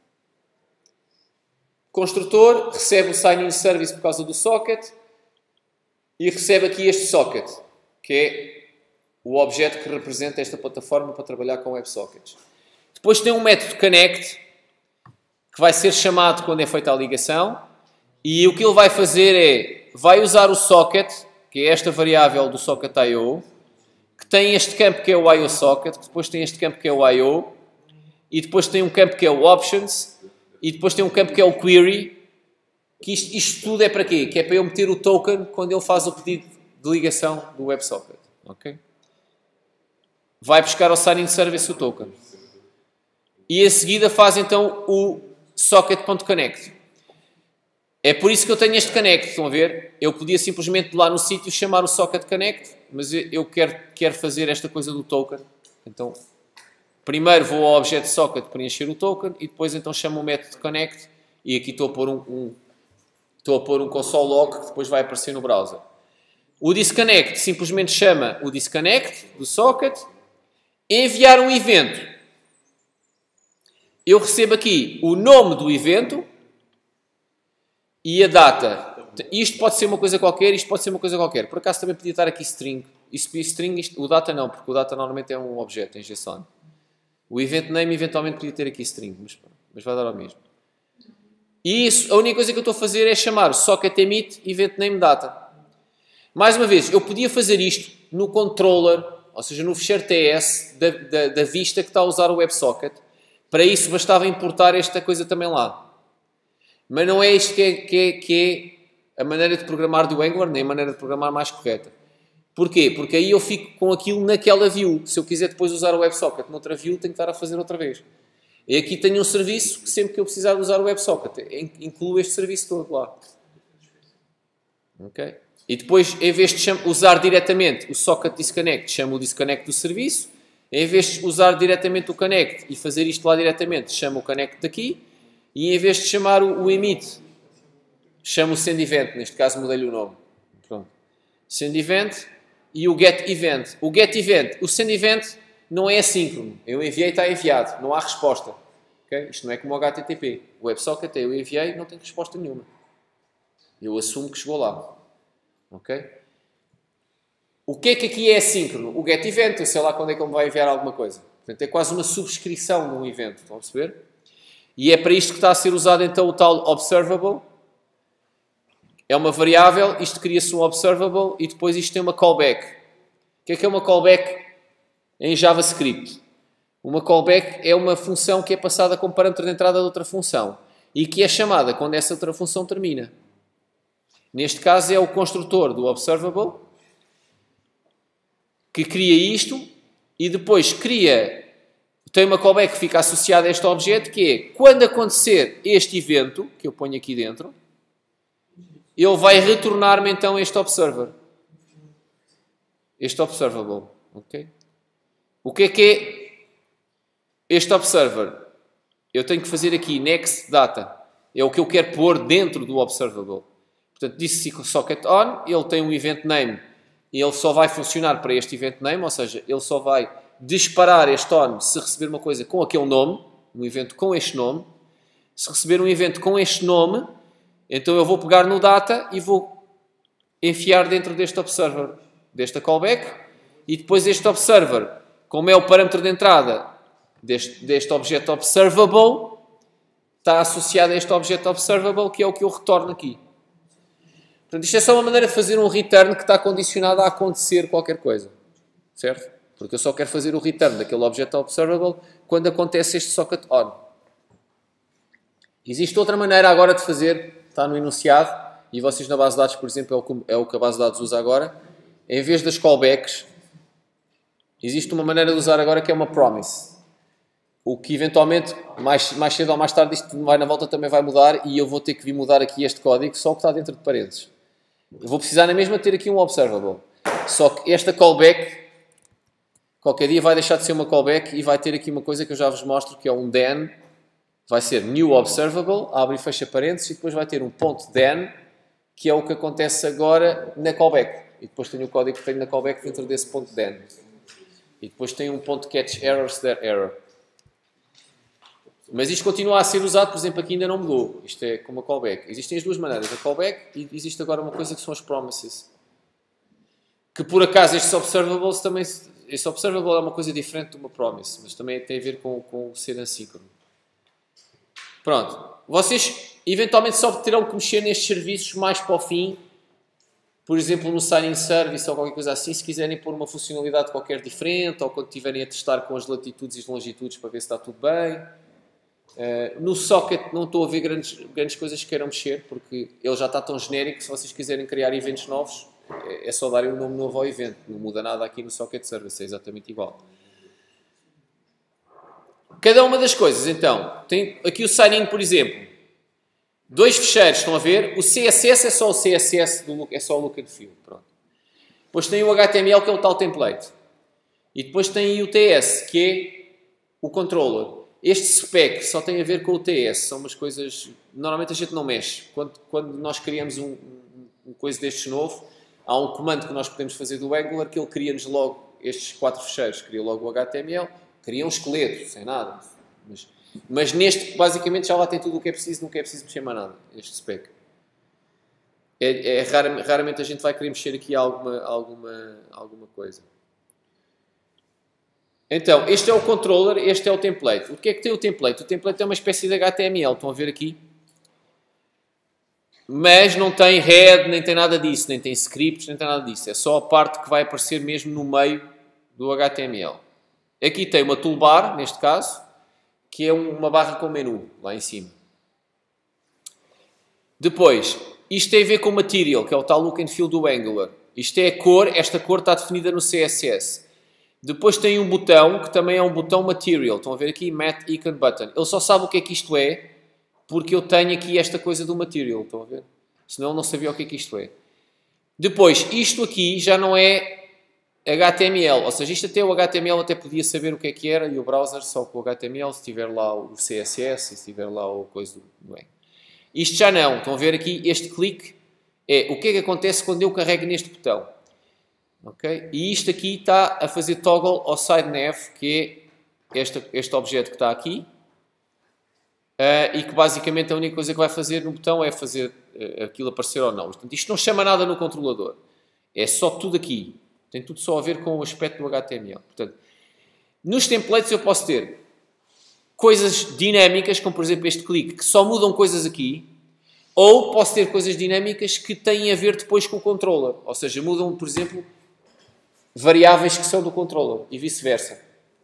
Construtor recebe o sign-in service por causa do socket e recebe aqui este socket, que é o objeto que representa esta plataforma para trabalhar com WebSockets. Depois tem um método connect, que vai ser chamado quando é feita a ligação, e o que ele vai fazer é, vai usar o socket, que é esta variável do socket I O, que tem este campo que é o I O socket, que depois tem este campo que é o I O, e depois tem um campo que é o options, e depois tem um campo que é o query, que isto, isto tudo é para quê? Que é para eu meter o token quando ele faz o pedido de ligação do WebSocket. Okay? Vai buscar ao sign-in service o token. E em seguida faz então o socket.connect. É por isso que eu tenho este connect, estão a ver? Eu podia simplesmente lá no sítio chamar o socket connect, mas eu quero, quero fazer esta coisa do token. Então, primeiro vou ao objeto socket preencher o token e depois então chamo o método connect e aqui estou a pôr um, um, estou a pôr um console log que depois vai aparecer no browser. O disconnect simplesmente chama o disconnect do socket, enviar um evento. Eu recebo aqui o nome do evento e a data. Isto pode ser uma coisa qualquer, isto pode ser uma coisa qualquer. Por acaso também podia estar aqui string. Isto, string isto, o data não, porque o data normalmente é um objeto em JSON. O event name eventualmente podia ter aqui string, mas, mas vai dar ao mesmo. E isso, a única coisa que eu estou a fazer é chamar o socket emit event name data. Mais uma vez, eu podia fazer isto no controller, ou seja, no fecheiro T S da, da, da vista que está a usar o WebSocket. Para isso bastava importar esta coisa também lá. Mas não é isto que é, que é, que é a maneira de programar do Angular, nem a maneira de programar mais correta. Porquê? Porque aí eu fico com aquilo naquela view. Se eu quiser depois usar o WebSocket noutra view, tenho que estar a fazer outra vez. E aqui tenho um serviço que sempre que eu precisar usar o WebSocket, incluo este serviço todo lá. Ok? E depois, em vez de usar diretamente o socket disconnect, chamo o disconnect do serviço. Em vez de usar diretamente o connect e fazer isto lá diretamente, chamo o connect daqui. E em vez de chamar o, o emit, chamo o send event. Neste caso mudei-lhe o nome. Pronto. Send event e o get event. O get event, o send event não é assíncrono. Eu enviei e está enviado. Não há resposta. Okay? Isto não é como o H T T P. O WebSocket eu enviei e não tem resposta nenhuma. Eu assumo que chegou lá. Ok? O que é que aqui é assíncrono? O get event. Eu sei lá quando é que ele me vai enviar alguma coisa. Portanto, é quase uma subscrição de um evento. Estão a perceber? E é para isto que está a ser usado então o tal observable. É uma variável, isto cria-se um observable e depois isto tem uma callback. O que é que é uma callback em JavaScript? Uma callback é uma função que é passada como parâmetro de entrada de outra função e que é chamada quando essa outra função termina. Neste caso é o construtor do observable que cria isto e depois cria... Tem uma callback que fica associada a este objeto, que é, quando acontecer este evento, que eu ponho aqui dentro, ele vai retornar-me então este observer. Este observable. Okay? O que é que é este observer? Eu tenho que fazer aqui next data. É o que eu quero pôr dentro do observable. Portanto, disse socket on, ele tem um event name e ele só vai funcionar para este event name, ou seja, ele só vai disparar este on se receber uma coisa com aquele nome, um evento com este nome. Se receber um evento com este nome, então eu vou pegar no data e vou enfiar dentro deste observer, desta callback, e depois este observer, como é o parâmetro de entrada deste, deste objeto observable, está associado a este objeto observable, que é o que eu retorno aqui. Portanto, isto é só uma maneira de fazer um return que está condicionado a acontecer qualquer coisa. Certo? Porque eu só quero fazer o return daquele objeto observable quando acontece este socket on. Existe outra maneira agora de fazer, está no enunciado, e vocês na base de dados, por exemplo, é o que, é o que a base de dados usa agora. Em vez das callbacks, existe uma maneira de usar agora que é uma promise. O que eventualmente, mais, mais cedo ou mais tarde, isto vai na volta também vai mudar e eu vou ter que vir mudar aqui este código, só o que está dentro de parênteses. Eu vou precisar na mesma ter aqui um observable. Só que esta callback, qualquer dia vai deixar de ser uma callback e vai ter aqui uma coisa que eu já vos mostro, que é um then. Vai ser new observable, abre e fecha parênteses, e depois vai ter um ponto then, que é o que acontece agora na callback. E depois tenho o código que tenho na callback dentro desse ponto then. E depois tem um ponto catch errors there error. Mas isto continua a ser usado, por exemplo, aqui ainda não mudou. Isto é como a callback. Existem as duas maneiras, a callback e existe agora uma coisa que são as promises. Que por acaso estes observables também... Este observable é uma coisa diferente de uma promise, mas também tem a ver com, com o ser assíncrono. Pronto. Vocês eventualmente só terão que mexer nestes serviços mais para o fim. Por exemplo, no sign-in service ou qualquer coisa assim, se quiserem pôr uma funcionalidade qualquer diferente, ou quando estiverem a testar com as latitudes e as longitudes para ver se está tudo bem. Uh, no socket não estou a ver grandes, grandes coisas que queiram mexer, porque ele já está tão genérico que se vocês quiserem criar eventos novos, é, é só darem um nome novo ao evento. Não muda nada aqui no socket service, é exatamente igual. Cada uma das coisas, então, tem aqui o sign-in, por exemplo. Dois fecheiros, estão a ver? O C S S é só o C S S, do look, é só o look and feel. Pronto. Depois tem o H T M L, que é o tal template. E depois tem o T S, que é o controller. Este spec só tem a ver com o T S. São umas coisas... Normalmente a gente não mexe. Quando, quando nós criamos um, um, um coisa destes novo, há um comando que nós podemos fazer do Angular que ele cria-nos logo estes quatro fecheiros. Cria logo o H T M L, cria um esqueleto, sem nada. Mas, mas neste, basicamente, já lá tem tudo o que é preciso, não é preciso mexer mais nada. Este spec. É, é, raramente, raramente a gente vai querer mexer aqui alguma, alguma, alguma coisa. Então, este é o controller, este é o template. O que é que tem o template? O template é uma espécie de H T M L, estão a ver aqui? Mas não tem head, nem tem nada disso, nem tem scripts, nem tem nada disso. É só a parte que vai aparecer mesmo no meio do H T M L. Aqui tem uma toolbar, neste caso, que é uma barra com menu, lá em cima. Depois, isto tem a ver com o material, que é o tal look and feel do Angular. Isto é a cor, esta cor está definida no C S S. Depois tem um botão, que também é um botão material. Estão a ver aqui? Mat Icon Button. Ele só sabe o que é que isto é, porque eu tenho aqui esta coisa do material. Estão a ver? Senão ele não sabia o que é que isto é. Depois, isto aqui já não é H T M L. Ou seja, isto até o H T M L até podia saber o que é que era, e o browser só com o H T M L, se tiver lá o C S S, se tiver lá o coisa do Angular. Isto já não. Estão a ver aqui? Este clique é o que é que acontece quando eu carrego neste botão. Okay? E isto aqui está a fazer toggle ao side nav, que é este, este objeto que está aqui, uh, e que basicamente a única coisa que vai fazer no botão é fazer uh, aquilo aparecer ou não. Portanto, isto não chama nada no controlador. É só tudo aqui. Tem tudo só a ver com o aspecto do H T M L. Portanto, nos templates eu posso ter coisas dinâmicas, como por exemplo este clique, que só mudam coisas aqui, ou posso ter coisas dinâmicas que têm a ver depois com o controller. Ou seja, mudam, por exemplo, variáveis que são do controller e vice-versa.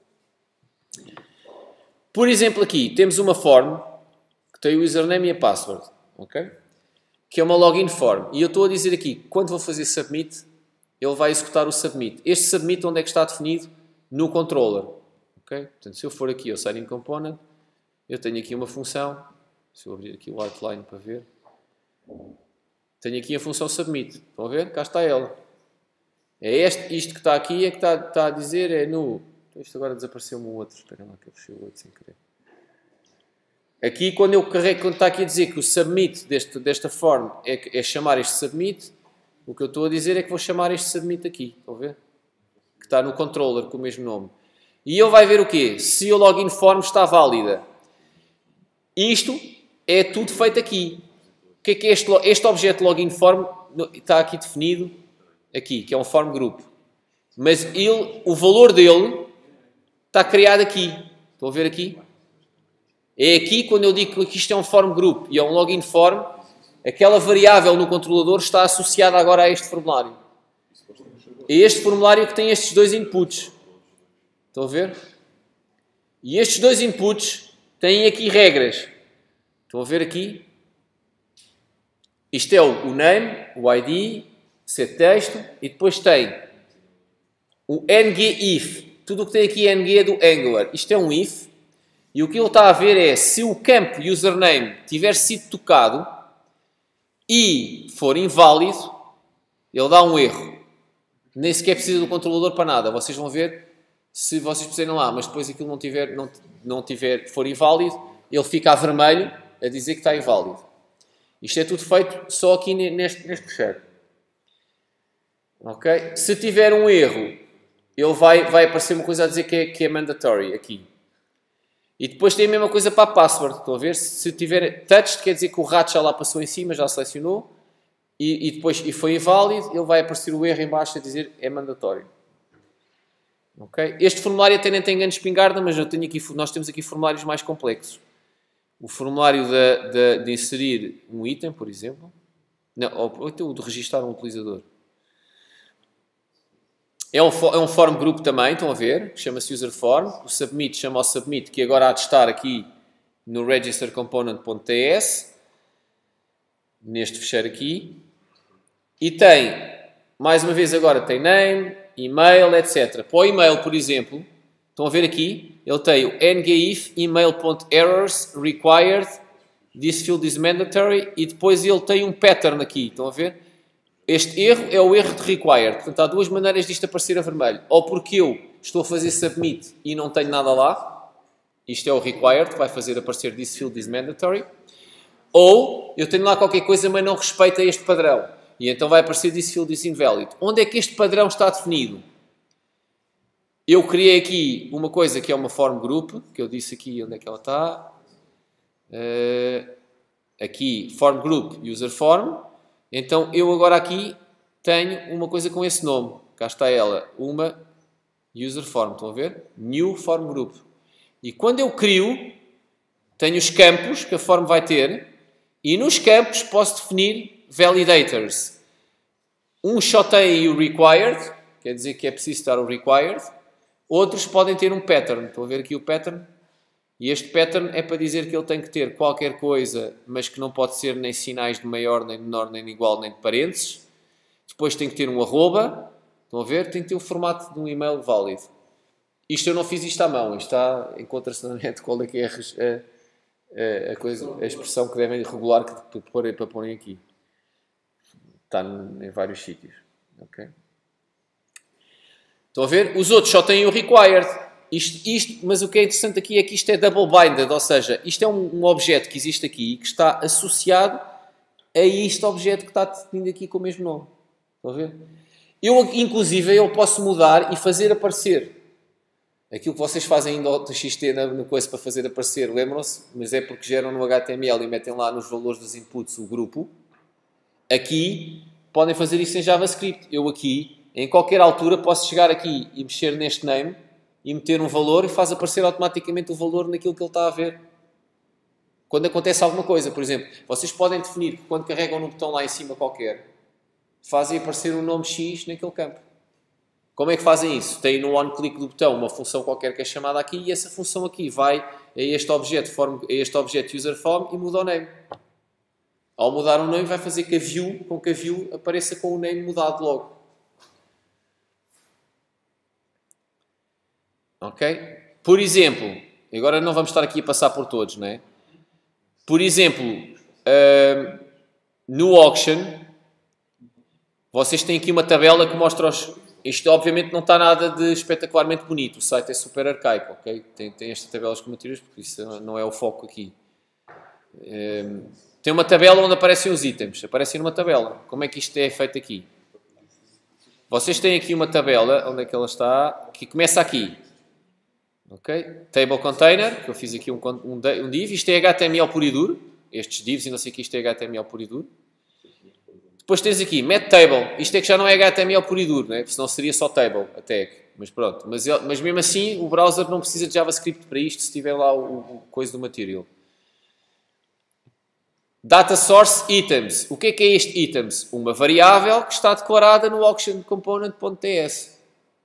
Por exemplo, aqui temos uma form que tem o username e a password, ok? Que é uma login form. E eu estou a dizer aqui, quando vou fazer submit, ele vai executar o submit. Este submit onde é que está definido? No controller. Okay? Portanto, se eu for aqui ao sign-in component, eu tenho aqui uma função. Se eu abrir aqui o outline para ver, tenho aqui a função submit. Estão a ver? Cá está ela. É este, isto que está aqui é que está, está a dizer, é no... Isto agora desapareceu-me o outro. Espera lá que eu fechei o outro sem querer. Aqui, quando eu carrego, quando está aqui a dizer que o submit deste, desta form é, é chamar este submit, o que eu estou a dizer é que vou chamar este submit aqui. Estão a ver? Que está no controller com o mesmo nome. E ele vai ver o quê? Se o login form está válida. Isto é tudo feito aqui. O que é que é este, este objeto login form está aqui definido? Aqui, que é um form group. Mas ele, o valor dele está criado aqui. Estão a ver aqui? É aqui quando eu digo que isto é um form group e é um login form, aquela variável no controlador está associada agora a este formulário. É este formulário que tem estes dois inputs. Estão a ver? E estes dois inputs têm aqui regras. Estão a ver aqui? Isto é o name, o I D, set texto, e depois tem o ngIf. Tudo o que tem aqui é ng do Angular. Isto é um if, e o que ele está a ver é se o campo username tiver sido tocado e for inválido, ele dá um erro. Nem sequer precisa do controlador para nada. Vocês vão ver se vocês puserem lá, mas depois aquilo não tiver, não, não tiver, for inválido, ele fica a vermelho a dizer que está inválido. Isto é tudo feito só aqui neste, neste fecheiro. Ok? Se tiver um erro, ele vai, vai aparecer uma coisa a dizer que é, que é mandatory aqui. E depois tem a mesma coisa para a password. Estão a ver? Se tiver touched, quer dizer que o rato já lá passou em cima, já selecionou. E, e depois e foi inválido, ele vai aparecer o erro em baixo a dizer é mandatório. Okay? Este formulário até nem tem grande espingarda, mas eu tenho aqui, nós temos aqui formulários mais complexos. O formulário de, de, de inserir um item, por exemplo. Não, ou então o de registrar um utilizador. É um, é um form group também, estão a ver? Chama-se user form. O submit chama o submit, que agora há de estar aqui no register component.ts. Neste fecheiro aqui. E tem, mais uma vez agora, tem name, e-mail, etcétera. Para o e-mail, por exemplo, estão a ver aqui? Ele tem o ngif email.errors required, this field is mandatory, e depois ele tem um pattern aqui, estão a ver? Este erro é o erro de required. Portanto, há duas maneiras disto aparecer a vermelho. Ou porque eu estou a fazer submit e não tenho nada lá, isto é o required, que vai fazer aparecer this field is mandatory. Ou eu tenho lá qualquer coisa, mas não respeita este padrão. E então vai aparecer this field is invalid. Onde é que este padrão está definido? Eu criei aqui uma coisa que é uma form group, que eu disse aqui onde é que ela está. Uh, aqui, form group, user form. Então eu agora aqui tenho uma coisa com esse nome. Cá está ela, uma user form. Estão a ver? New form group. E quando eu crio, tenho os campos que a form vai ter. E nos campos posso definir validators. Um só tem o required, quer dizer que é preciso estar o required. Outros podem ter um pattern. Estão a ver aqui o pattern? E este pattern é para dizer que ele tem que ter qualquer coisa, mas que não pode ser nem sinais de maior, nem de menor, nem de igual, nem de parênteses. Depois tem que ter um arroba. Estão a ver? Tem que ter o formato de um e-mail válido. Isto eu não fiz isto à mão. Isto está, encontra-se na net qual é que é a, a, coisa, a expressão que devem regular que, para, para porem aqui. Está em vários sítios. Okay? Estão a ver? Os outros só têm o required. Isto, isto, mas o que é interessante aqui é que isto é double binded, ou seja, isto é um, um objeto que existe aqui que está associado a este objeto que está definido aqui com o mesmo nome. Estão a ver? Eu, inclusive, eu posso mudar e fazer aparecer aquilo que vocês fazem ainda no X T na, na coisa para fazer aparecer, lembram-se? Mas é porque geram no H T M L e metem lá nos valores dos inputs o grupo. Aqui, podem fazer isso em JavaScript. Eu aqui, em qualquer altura, posso chegar aqui e mexer neste name e meter um valor e faz aparecer automaticamente o valor naquilo que ele está a ver. Quando acontece alguma coisa, por exemplo, vocês podem definir que quando carregam no botão lá em cima qualquer, fazem aparecer um nome X naquele campo. Como é que fazem isso? Tem no on-click do botão uma função qualquer que é chamada aqui e essa função aqui vai a este objeto, form, a este objeto userForm e muda o name. Ao mudar o name vai fazer que a view, com que a view apareça com o name mudado logo. Ok? Por exemplo, agora não vamos estar aqui a passar por todos, não é? Por exemplo, uh, no auction, vocês têm aqui uma tabela que mostra os... Isto obviamente não está nada de espetacularmente bonito, o site é super arcaico, ok? Tem, tem estas tabelas com materiais, porque isso não é o foco aqui. Um, tem uma tabela onde aparecem os itens, aparecem numa tabela. Como é que isto é feito aqui? Vocês têm aqui uma tabela, onde é que ela está, que começa aqui. Ok? Table container, que eu fiz aqui um, um, um div, isto é H T M L puro e duro, estes divs e não sei o que, isto é H T M L puro e duro. Depois tens aqui, met table, isto é que já não é H T M L puro e duro, né? Senão seria só table, a tag, mas pronto. Mas, mas mesmo assim, o browser não precisa de JavaScript para isto, se tiver lá o, o coisa do material. Data source items, o que é que é este items? Uma variável que está declarada no auction component.ts.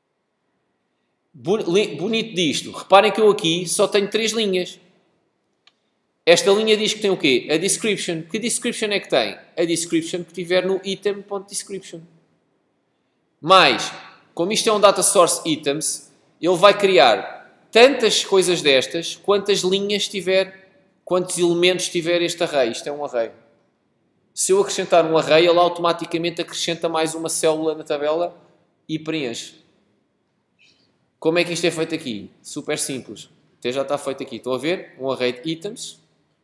Bonito disto. Reparem que eu aqui só tenho três linhas. Esta linha diz que tem o quê? A description. Que description é que tem? A description que tiver no item.description. Mas, como isto é um data source items, ele vai criar tantas coisas destas quantas linhas tiver, quantos elementos tiver este array. Isto é um array. Se eu acrescentar um array, ele automaticamente acrescenta mais uma célula na tabela e preenche. Como é que isto é feito aqui? Super simples. Até já está feito aqui. Estão a ver? Um array de items.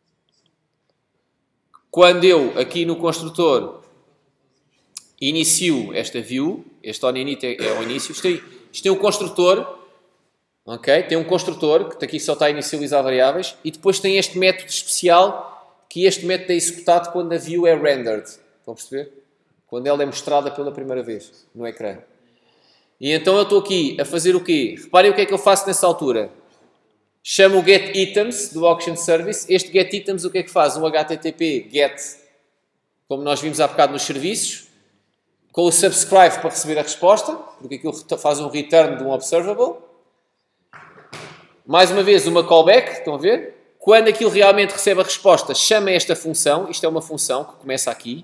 Quando eu, aqui no construtor, inicio esta view, este onInit é, é o início, isto, é, isto é um construtor Ok? Tem um construtor, que aqui só está a inicializar variáveis, e depois tem este método especial, que este método é executado quando a view é rendered. Estão a perceber? Quando ela é mostrada pela primeira vez no ecrã. E então eu estou aqui a fazer o quê? Reparem o que é que eu faço nessa altura. Chamo o getItems do Auction Service. Este getItems o que é que faz? Um H T T P get, como nós vimos há bocado nos serviços, com o subscribe para receber a resposta, porque aquilo faz um return de um observable. Mais uma vez, uma callback, estão a ver? Quando aquilo realmente recebe a resposta, chama esta função. Isto é uma função que começa aqui.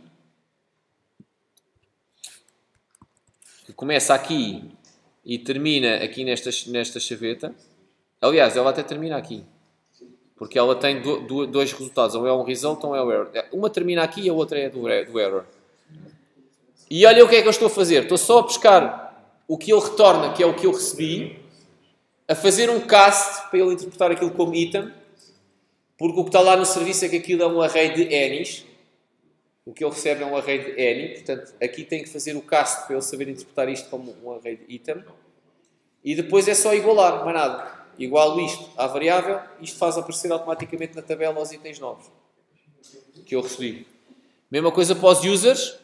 Que começa aqui e termina aqui nesta, nesta chaveta. Aliás, ela até termina aqui. Porque ela tem do, do, dois resultados. Ou é um result ou é um error. Uma termina aqui e a outra é do, do error. E olha o que é que eu estou a fazer. Estou só a buscar o que ele retorna, que é o que eu recebi, a fazer um cast para ele interpretar aquilo como item, porque o que está lá no serviço é que aquilo é um array de any's. O que ele recebe é um array de any, portanto, aqui tem que fazer o cast para ele saber interpretar isto como um array de item. E depois é só igualar, mais nada. Igualo isto à variável, isto faz aparecer automaticamente na tabela os itens novos que eu recebi. Mesma coisa para os users,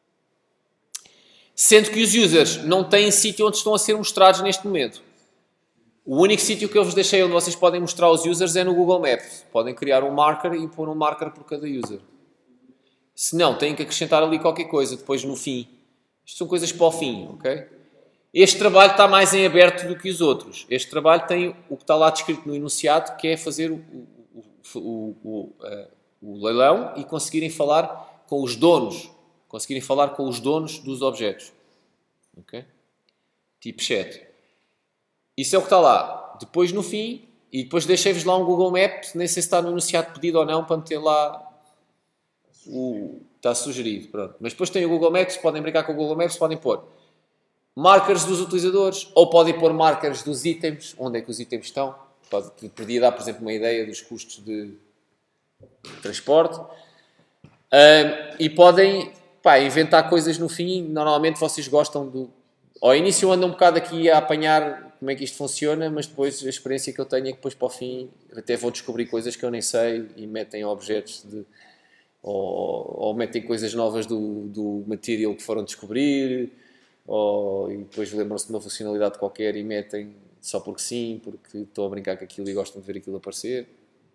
sendo que os users não têm sítio onde estão a ser mostrados neste momento. O único sítio que eu vos deixei onde vocês podem mostrar os users é no Google Maps. Podem criar um marker e pôr um marker por cada user. Se não, têm que acrescentar ali qualquer coisa depois no fim. Isto são coisas para o fim, ok? Este trabalho está mais em aberto do que os outros. Este trabalho tem o que está lá descrito no enunciado, que é fazer o, o, o, o, uh, o leilão e conseguirem falar com os donos. Conseguirem falar com os donos dos objetos. Ok? Tipo chat. Isso é o que está lá. Depois no fim, e depois deixei-vos lá um Google Maps, nem sei se está no enunciado pedido ou não, para meter lá o... Está sugerido, pronto. Mas depois tem o Google Maps, podem brincar com o Google Maps, podem pôr markers dos utilizadores, ou podem pôr markers dos itens, onde é que os itens estão. Pode, podia dar, por exemplo, uma ideia dos custos de transporte. Um, e podem, pá, inventar coisas no fim. Normalmente vocês gostam do... Ao início andam um bocado aqui a apanhar como é que isto funciona, mas depois a experiência que eu tenho é que depois para o fim até vão descobrir coisas que eu nem sei e metem objetos de... Ou, ou metem coisas novas do, do material que foram descobrir, ou e depois lembram-se de uma funcionalidade qualquer e metem só porque sim, porque estão a brincar com aquilo e gostam de ver aquilo aparecer.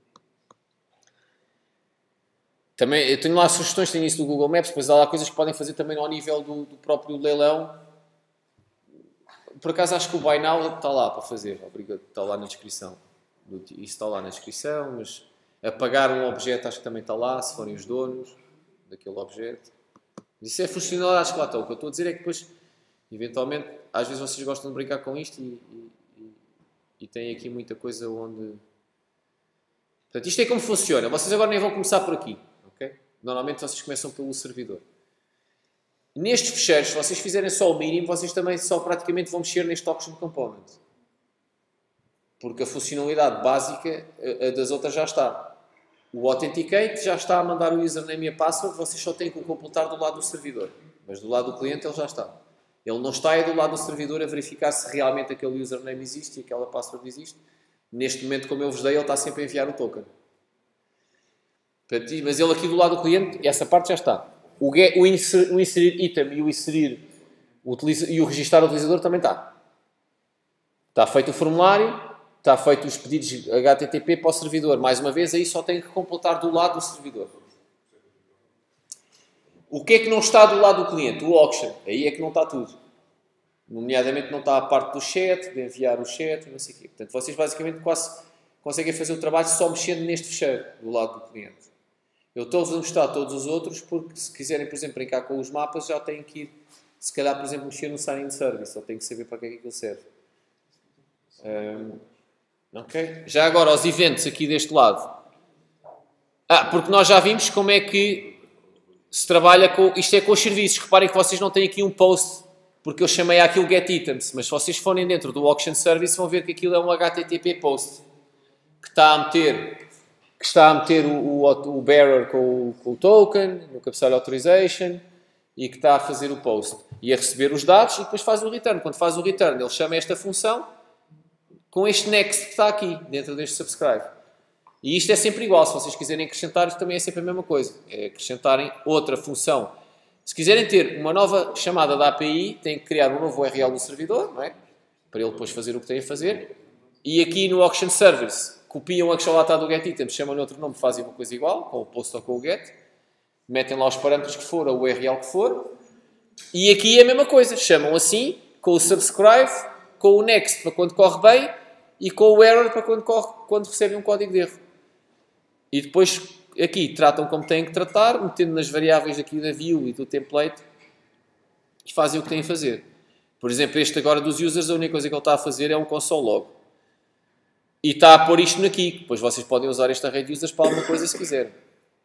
Também, eu tenho lá sugestões, tenho isso do Google Maps, depois há lá coisas que podem fazer também ao nível do, do próprio leilão. Por acaso acho que o Buy Now está lá para fazer, está lá na descrição. Isso está lá na descrição, mas apagar um objeto acho que também está lá, se forem os donos daquele objeto. Isso é funcionalidade, acho que lá está. O que eu estou a dizer é que depois, eventualmente, às vezes vocês gostam de brincar com isto e, e, e, e tem aqui muita coisa onde... Portanto, isto é como funciona. Vocês agora nem vão começar por aqui. Okay? Normalmente vocês começam pelo servidor. Nestes fecheiros, se vocês fizerem só o mínimo, vocês também só praticamente vão mexer neste Auction Component. Porque a funcionalidade básica a, a das outras já está. O Authenticate já está a mandar o username e a password, vocês só têm que o completar do lado do servidor. Mas do lado do cliente ele já está. Ele não está é do lado do servidor a verificar se realmente aquele username existe e aquela password existe. Neste momento, como eu vos dei, ele está sempre a enviar o token. Mas ele aqui do lado do cliente, essa parte já está. O, get, o, inserir, o inserir item e o inserir o utiliza, e o registrar o utilizador também está. Está feito o formulário. Está feito os pedidos H T T P para o servidor. Mais uma vez, aí só tem que completar do lado do servidor. O que é que não está do lado do cliente? O auction. Aí é que não está tudo. Nomeadamente não está a parte do chat, de enviar o chat e não sei o quê. Portanto, vocês basicamente quase conseguem fazer o trabalho só mexendo neste fecheiro do lado do cliente. Eu estou-vos a mostrar todos os outros porque se quiserem, por exemplo, brincar com os mapas, já têm que ir, se calhar, por exemplo, mexer no sign-in service. Só têm que saber para que é que aquilo serve. Um, ok? Já agora, os eventos aqui deste lado. Ah, porque nós já vimos como é que se trabalha com... Isto é com os serviços. Reparem que vocês não têm aqui um post, porque eu chamei aquilo getItems, mas se vocês forem dentro do Auction Service, vão ver que aquilo é um H T T P post, que está a meter, que está a meter o, o, o bearer com o, com o token, no cabeçalho authorization, e que está a fazer o post. E a receber os dados e depois faz o return. Quando faz o return, ele chama esta função, com este next que está aqui, dentro deste subscribe. E isto é sempre igual, se vocês quiserem acrescentar, isto também é sempre a mesma coisa. É acrescentarem outra função. Se quiserem ter uma nova chamada da A P I, têm que criar um novo U R L no servidor, não é? Para ele depois fazer o que tem a fazer. E aqui no Auction Service, copiam a questão lá está do getItems, chamam-lhe outro nome, fazem uma coisa igual, com o post ou com o get. Metem lá os parâmetros que for, a U R L que for. E aqui é a mesma coisa, chamam assim, com o subscribe, com o next para quando corre bem e com o error para quando, corre, quando recebem um código de erro. E depois aqui tratam como têm que tratar, metendo nas variáveis aqui da view e do template e fazem o que têm a fazer. Por exemplo, este agora dos users, a única coisa que ele está a fazer é um console log. E está a pôr isto aqui. Depois vocês podem usar este array de users para alguma coisa se quiserem.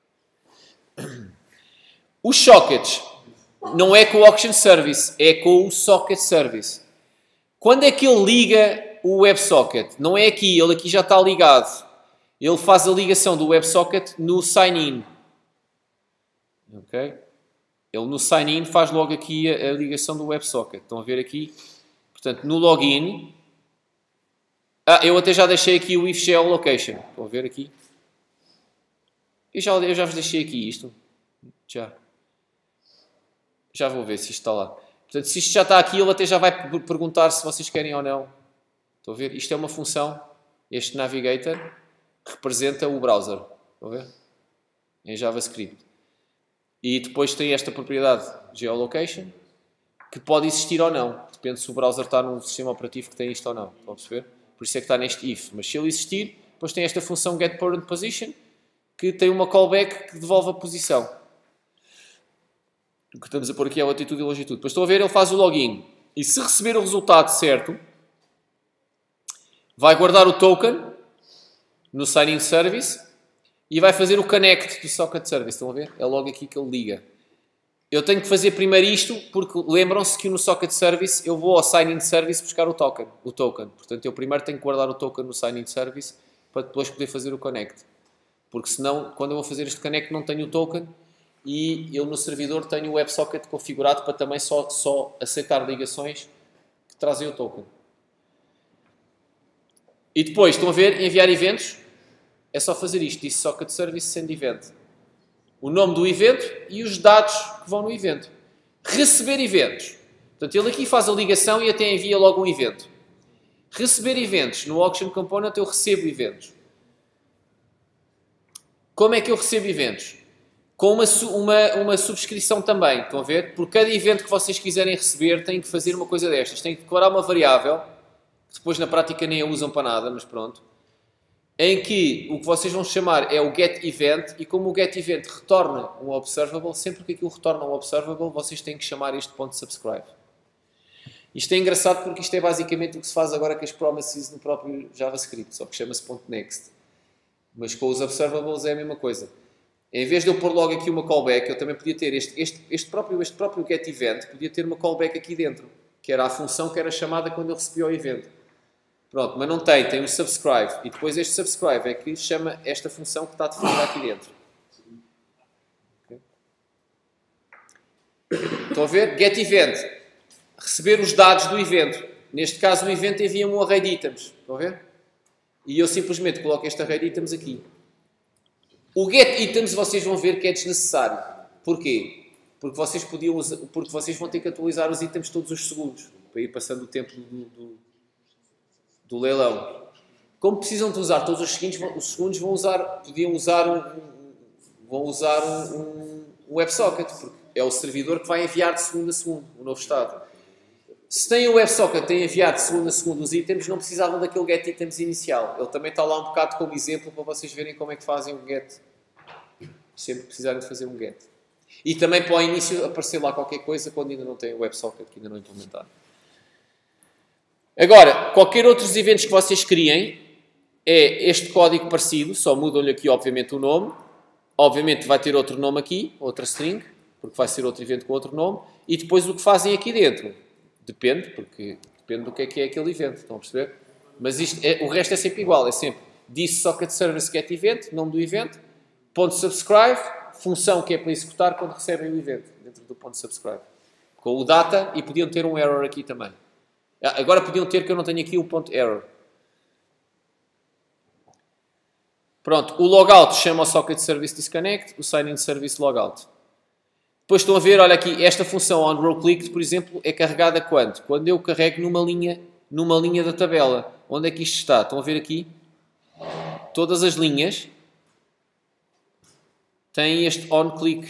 Os sockets não é com o Auction Service, é com o Socket Service. Quando é que ele liga o WebSocket? Não é aqui, ele aqui já está ligado. Ele faz a ligação do WebSocket no sign-in. Ok? Ele no sign-in faz logo aqui a, a ligação do WebSocket. Estão a ver aqui? Portanto, no login... Ah, eu até já deixei aqui o if geolocation. Estão a ver aqui? Eu já, eu já vos deixei aqui isto. Já. Já vou ver se isto está lá. Portanto, se isto já está aqui, ele até já vai perguntar se vocês querem ou não. Estão a ver? Isto é uma função, este navigator, que representa o browser. Estão a ver? Em JavaScript. E depois tem esta propriedade geolocation, que pode existir ou não. Depende se o browser está num sistema operativo que tem isto ou não. Estão a perceber? Por isso é que está neste if. Mas se ele existir, depois tem esta função getParentPosition, que tem uma callback que devolve a posição. O que estamos a pôr aqui é a latitude e a longitude. Depois estão a ver, ele faz o login. E se receber o resultado certo, vai guardar o token no sign-in service e vai fazer o connect do socket service. Estão a ver? É logo aqui que ele liga. Eu tenho que fazer primeiro isto, porque lembram-se que no socket service eu vou ao sign-in service buscar o token, o token. Portanto, eu primeiro tenho que guardar o token no sign-in service para depois poder fazer o connect. Porque senão, quando eu vou fazer este connect, não tenho o token e eu no servidor tenho o WebSocket configurado para também só, só aceitar ligações que trazem o token. E depois, estão a ver, enviar eventos, é só fazer isto, diz socket service send event. O nome do evento e os dados que vão no evento. Receber eventos. Portanto, ele aqui faz a ligação e até envia logo um evento. Receber eventos. No Auction Component eu recebo eventos. Como é que eu recebo eventos? Com uma, uma, uma subscrição também. Estão a ver? Por cada evento que vocês quiserem receber, têm que fazer uma coisa destas. Têm que declarar uma variável, que depois na prática nem a usam para nada, mas pronto. Em que o que vocês vão chamar é o getEvent, e como o getEvent retorna um observable, sempre que aquilo retorna um observable, vocês têm que chamar este ponto subscribe. Isto é engraçado porque isto é basicamente o que se faz agora com as promises no próprio JavaScript, só que chama-se .next. Mas com os observables é a mesma coisa. Em vez de eu pôr logo aqui uma callback, eu também podia ter este, este, este próprio, este próprio getEvent, podia ter uma callback aqui dentro, que era a função que era chamada quando eu recebia o evento. Pronto, mas não tem, tem o subscribe. E depois este subscribe é que chama esta função que está definida aqui dentro. Okay. Estão a ver? GetEvent. Receber os dados do evento. Neste caso o evento envia-me um array de itens. Estão a ver? E eu simplesmente coloco este array de itens aqui. O getItems vocês vão ver que é desnecessário. Porquê? Porque vocês, podiam usar, porque vocês vão ter que atualizar os itens todos os segundos. Para ir passando o tempo do... do do leilão. Como precisam de usar todos os seguintes, os segundos vão usar, podiam usar um, vão usar um, um, um WebSocket, porque é o servidor que vai enviar de segundo a segundo o novo estado. Se tem o WebSocket, tem enviado de segundo a segundo os itens, não precisavam daquele getItems inicial. Ele também está lá um bocado como exemplo para vocês verem como é que fazem um get. Sempre precisarem de fazer um get. E também para o início aparecer lá qualquer coisa quando ainda não tem o WebSocket, que ainda não implementaram. Agora, qualquer outros eventos que vocês criem, é este código parecido, só mudam-lhe aqui, obviamente, o nome. Obviamente vai ter outro nome aqui, outra string, porque vai ser outro evento com outro nome. E depois o que fazem aqui dentro, depende, porque depende do que é que é aquele evento, estão a perceber? Mas isto é, o resto é sempre igual, é sempre this socket service get event, nome do evento, ponto subscribe, função que é para executar quando recebem o evento, dentro do ponto subscribe. Com o data, e podiam ter um error aqui também. Agora podiam ter, que eu não tenho aqui o ponto error. Pronto, o logout chama o socket service disconnect, o sign-in service logout. Depois estão a ver, olha aqui, esta função on row clicked, por exemplo, é carregada quando? Quando eu carrego numa linha, numa linha da tabela. Onde é que isto está? Estão a ver aqui? Todas as linhas têm este on click.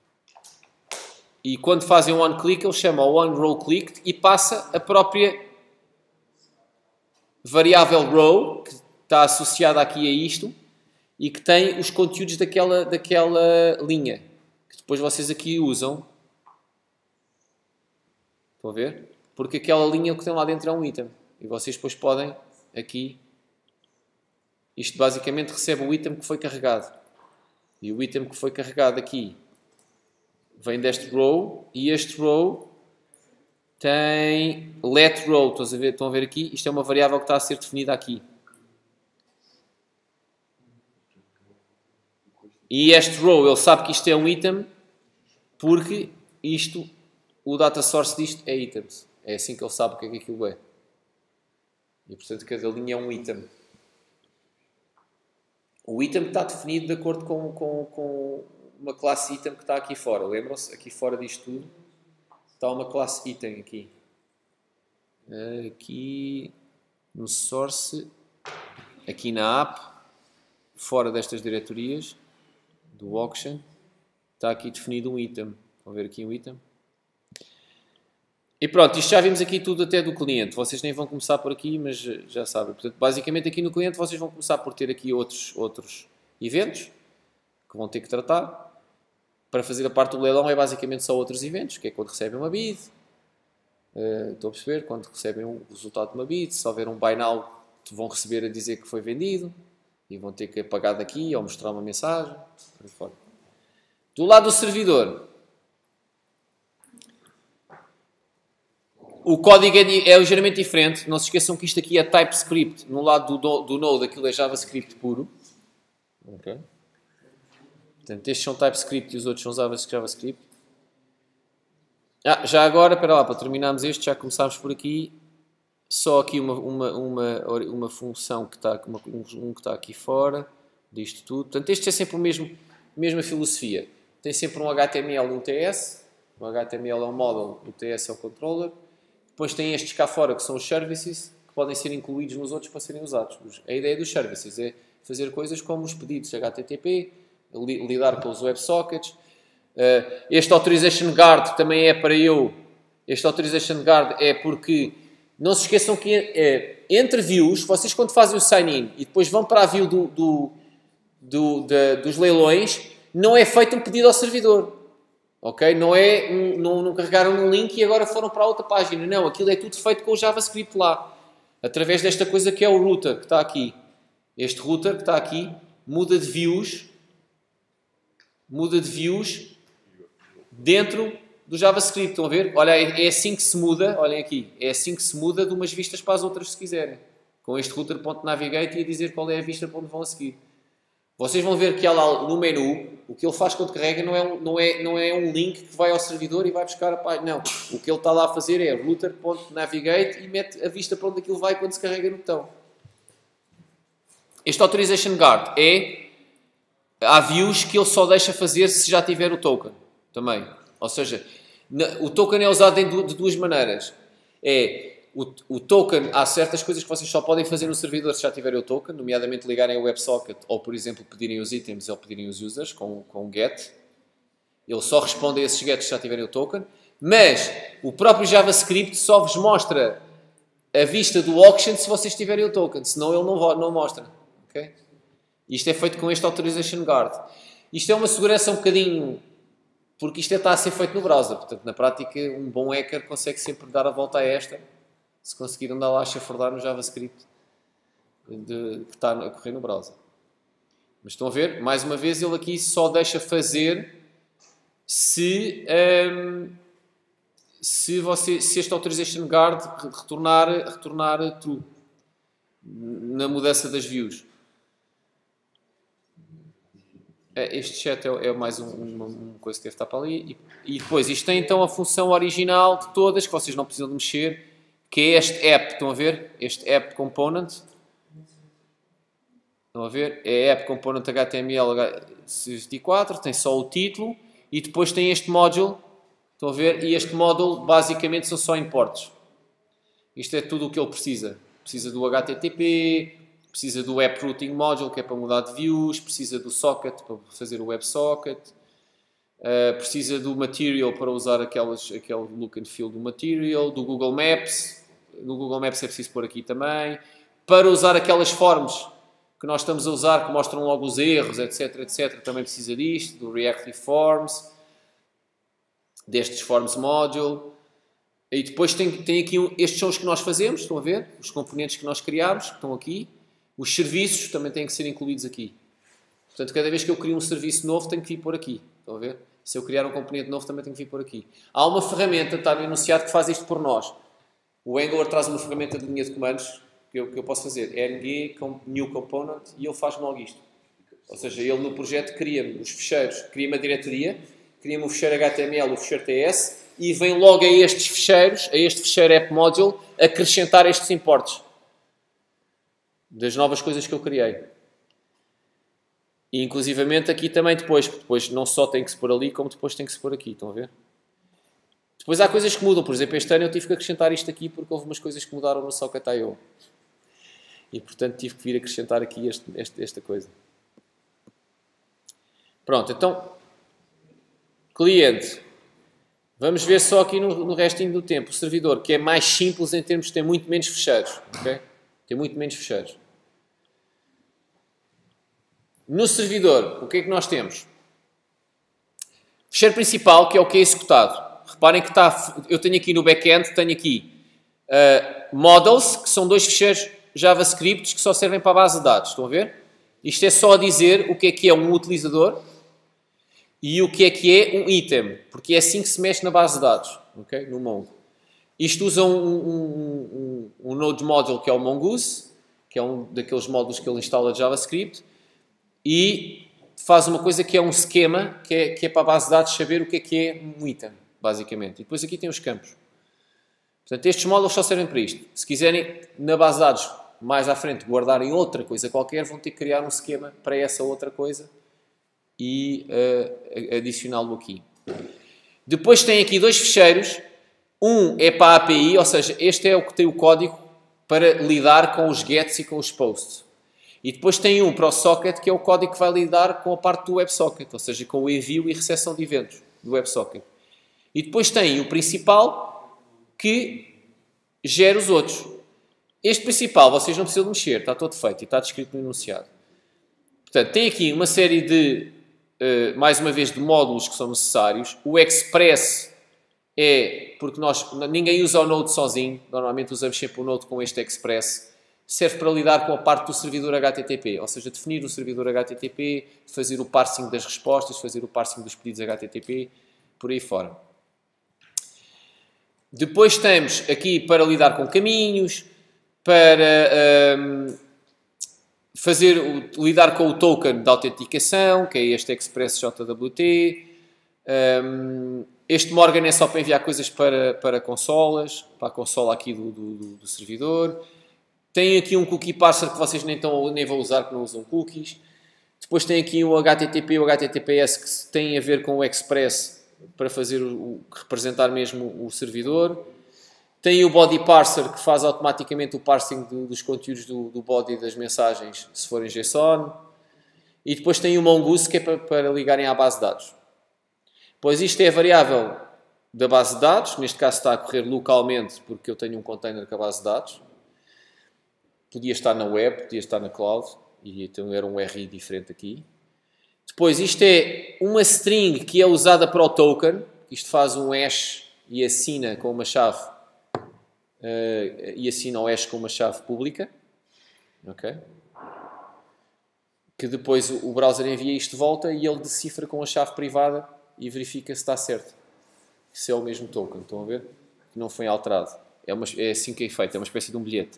E quando fazem um on click, ele chama o on row clicked e passa a própria variável row, que está associada aqui a isto, e que tem os conteúdos daquela, daquela linha, que depois vocês aqui usam. Estão a ver? Porque aquela linha o que tem lá dentro é um item. E vocês depois podem, aqui, isto basicamente recebe o item que foi carregado. E o item que foi carregado aqui vem deste row, e este row tem let row. Estão a ver, estão a ver aqui? Isto é uma variável que está a ser definida aqui. E este row, ele sabe que isto é um item, porque isto, o data source disto é items. É assim que ele sabe o que é que aquilo é. E portanto cada linha é um item. O item está definido de acordo com, com, com uma classe item que está aqui fora. Lembram-se? Aqui fora disto tudo está uma classe item aqui. Aqui no source, aqui na app, fora destas diretorias do auction, está aqui definido um item. Vão ver aqui um item. E pronto, isto já vimos aqui tudo até do cliente. Vocês nem vão começar por aqui, mas já sabem. Portanto, basicamente aqui no cliente vocês vão começar por ter aqui outros, outros eventos que vão ter que tratar. Para fazer a parte do leilão é basicamente só outros eventos, que é quando recebem uma bid. Uh, estão a perceber? Quando recebem o resultado de uma bid. Se houver um buy now, vão receber a dizer que foi vendido. E vão ter que apagar daqui ou mostrar uma mensagem. Por aí fora. Do lado do servidor, o código é, é ligeiramente diferente. Não se esqueçam que isto aqui é TypeScript. No lado do, do Node, aquilo é JavaScript puro. Ok. Portanto, estes são TypeScript e os outros são JavaScript. Ah, já agora, espera lá, para terminarmos este, já começámos por aqui. Só aqui uma, uma, uma, uma função que está, uma, um que está aqui fora disto tudo. Portanto, este é sempre a mesma, mesma filosofia. Tem sempre um H T M L e um T S. O H T M L é o model, o T S é o controller. Depois tem estes cá fora que são os services, que podem ser incluídos nos outros para serem usados. A ideia dos services é fazer coisas como os pedidos H T T P, lidar com os WebSockets. Este Authorization Guard também é para eu. Este Authorization Guard é porque não se esqueçam que é, entre views, vocês quando fazem o sign-in e depois vão para a view do, do, do, da, dos leilões, não é feito um pedido ao servidor. Ok? Não, é um, não, não carregaram um link e agora foram para a outra página. Não, aquilo é tudo feito com o JavaScript lá. Através desta coisa que é o router, que está aqui. Este router que está aqui, muda de views, muda de views dentro do JavaScript. Estão a ver? Olha, é assim que se muda, olhem aqui, é assim que se muda de umas vistas para as outras se quiserem. Com este router.navigate e a dizer qual é a vista para onde vão a seguir. Vocês vão ver que há lá no menu, o que ele faz quando carrega não é, um, não, é, não é um link que vai ao servidor e vai buscar a página. Não. O que ele está lá a fazer é router.navigate e mete a vista para onde aquilo vai quando se carrega no botão. Este Authorization Guard é... Há views que ele só deixa fazer se já tiver o token. Também. Ou seja, o token é usado de duas maneiras. É... O, o token, há certas coisas que vocês só podem fazer no servidor se já tiverem o token, nomeadamente ligarem ao WebSocket ou, por exemplo, pedirem os itens ou pedirem os users com, com get. Ele só responde a esses gets se já tiverem o token. Mas o próprio JavaScript só vos mostra a vista do auction se vocês tiverem o token, senão ele não, não mostra. Okay? Isto é feito com este Authorization Guard. Isto é uma segurança um bocadinho... Porque isto está a ser feito no browser. Portanto, na prática, um bom hacker consegue sempre dar a volta a esta se conseguir andar lá a chafurdar no JavaScript de, que está a correr no browser. Mas estão a ver? Mais uma vez, ele aqui só deixa fazer se, um, se, você, se este Authorization Guard retornar, retornar true na mudança das views. Este chat é, é mais um, uma, uma coisa que deve estar para ali. E, e depois, isto tem então a função original de todas, que vocês não precisam de mexer, que é este app, estão a ver? Este app component. Estão a ver? É app component H T M L vinte e quatro, tem só o título e depois tem este módulo. Estão a ver? E este módulo basicamente são só imports. Isto é tudo o que ele precisa. Precisa do H T T P, precisa do App Routing Module, que é para mudar de views, precisa do Socket para fazer o WebSocket, uh, precisa do Material para usar aquelas, aquele look and feel do Material, do Google Maps. No Google Maps é preciso pôr aqui também. Para usar aquelas forms que nós estamos a usar, que mostram logo os erros, etc, etcétera, também precisa disto, do Reactive Forms, destes Forms Module. E depois tem, tem aqui, estes são os que nós fazemos, estão a ver? Os componentes que nós criamos, que estão aqui. Os serviços também têm que ser incluídos aqui. Portanto, cada vez que eu crio um serviço novo, tenho que vir por aqui. Estão a ver? Se eu criar um componente novo, também tenho que vir por aqui. Há uma ferramenta, está no enunciado, que faz isto por nós. O Angular traz uma ferramenta de linha de comandos que eu, que eu posso fazer. R G, New Component, e ele faz-me logo isto. Ou seja, ele no projeto cria-me os ficheiros, cria-me a diretoria, cria-me o ficheiro H T M L, o ficheiro T S, e vem logo a estes ficheiros, a este ficheiro App Module, acrescentar estes imports das novas coisas que eu criei. E inclusivamente aqui também depois, porque depois não só tem que se pôr ali, como depois tem que se pôr aqui, estão a ver? Depois há coisas que mudam, por exemplo, este ano eu tive que acrescentar isto aqui porque houve umas coisas que mudaram no Socket ponto i o. E portanto tive que vir acrescentar aqui este, este, esta coisa. Pronto, então, cliente. Vamos ver só aqui no, no restinho do tempo. O servidor, que é mais simples em termos de ter muito menos fecheiros. Okay? Tem muito menos fecheiros. No servidor, o que é que nós temos? Fecheiro principal, que é o que é executado. Reparem que está, eu tenho aqui no back-end, tenho aqui uh, models, que são dois ficheiros JavaScript que só servem para a base de dados. Estão a ver? Isto é só a dizer o que é que é um utilizador e o que é que é um item, porque é assim que se mexe na base de dados, okay? No Mongo. Isto usa um, um, um, um Node Module que é o Mongoose, que é um daqueles módulos que ele instala de JavaScript, e faz uma coisa que é um esquema, que é, que é para a base de dados saber o que é que é um item, basicamente. E depois aqui tem os campos. Portanto, estes módulos só servem para isto. Se quiserem, na base de dados, mais à frente, guardarem outra coisa qualquer, vão ter que criar um esquema para essa outra coisa e uh, adicioná-lo aqui. Depois tem aqui dois ficheiros. Um é para a A P I, ou seja, este é o que tem o código para lidar com os gets e com os posts. E depois tem um para o socket, que é o código que vai lidar com a parte do WebSocket, ou seja, com o envio e recepção de eventos do WebSocket. E depois tem o principal, que gera os outros. Este principal, vocês não precisam de mexer, está todo feito e está descrito no enunciado. Portanto, tem aqui uma série de, uh, mais uma vez, de módulos que são necessários. O Express é, porque nós, ninguém usa o Node sozinho, normalmente usamos sempre o Node com este Express. Serve para lidar com a parte do servidor H T T P, ou seja, definir o servidor H T T P, fazer o parsing das respostas, fazer o parsing dos pedidos H T T P, por aí fora. Depois temos aqui para lidar com caminhos, para um, fazer o, lidar com o token de autenticação, que é este Express J W T. Um, este Morgan é só para enviar coisas para, para consolas, para a consola aqui do, do, do servidor. Tem aqui um cookie parser que vocês nem, estão, nem vão usar, que não usam cookies. Depois tem aqui o H T T P e o H T T P S que tem a ver com o Express para fazer o, o representar mesmo o servidor. Tem o body parser que faz automaticamente o parsing do, dos conteúdos do, do body das mensagens se forem JSON. E depois tem o Mongoose que é para, para ligarem à base de dados. Pois isto é a variável da base de dados. Neste caso está a correr localmente porque eu tenho um container com a base de dados. Podia estar na web, podia estar na cloud, e então era um R I diferente aqui. Depois, isto é uma string que é usada para o token. Isto faz um hash e assina com uma chave, uh, e assina o hash com uma chave pública. Ok? Que depois o browser envia isto de volta e ele decifra com a chave privada e verifica se está certo. Se é o mesmo token, estão a ver? Que não foi alterado. É, uma, é assim que é feito, é uma espécie de um bilhete.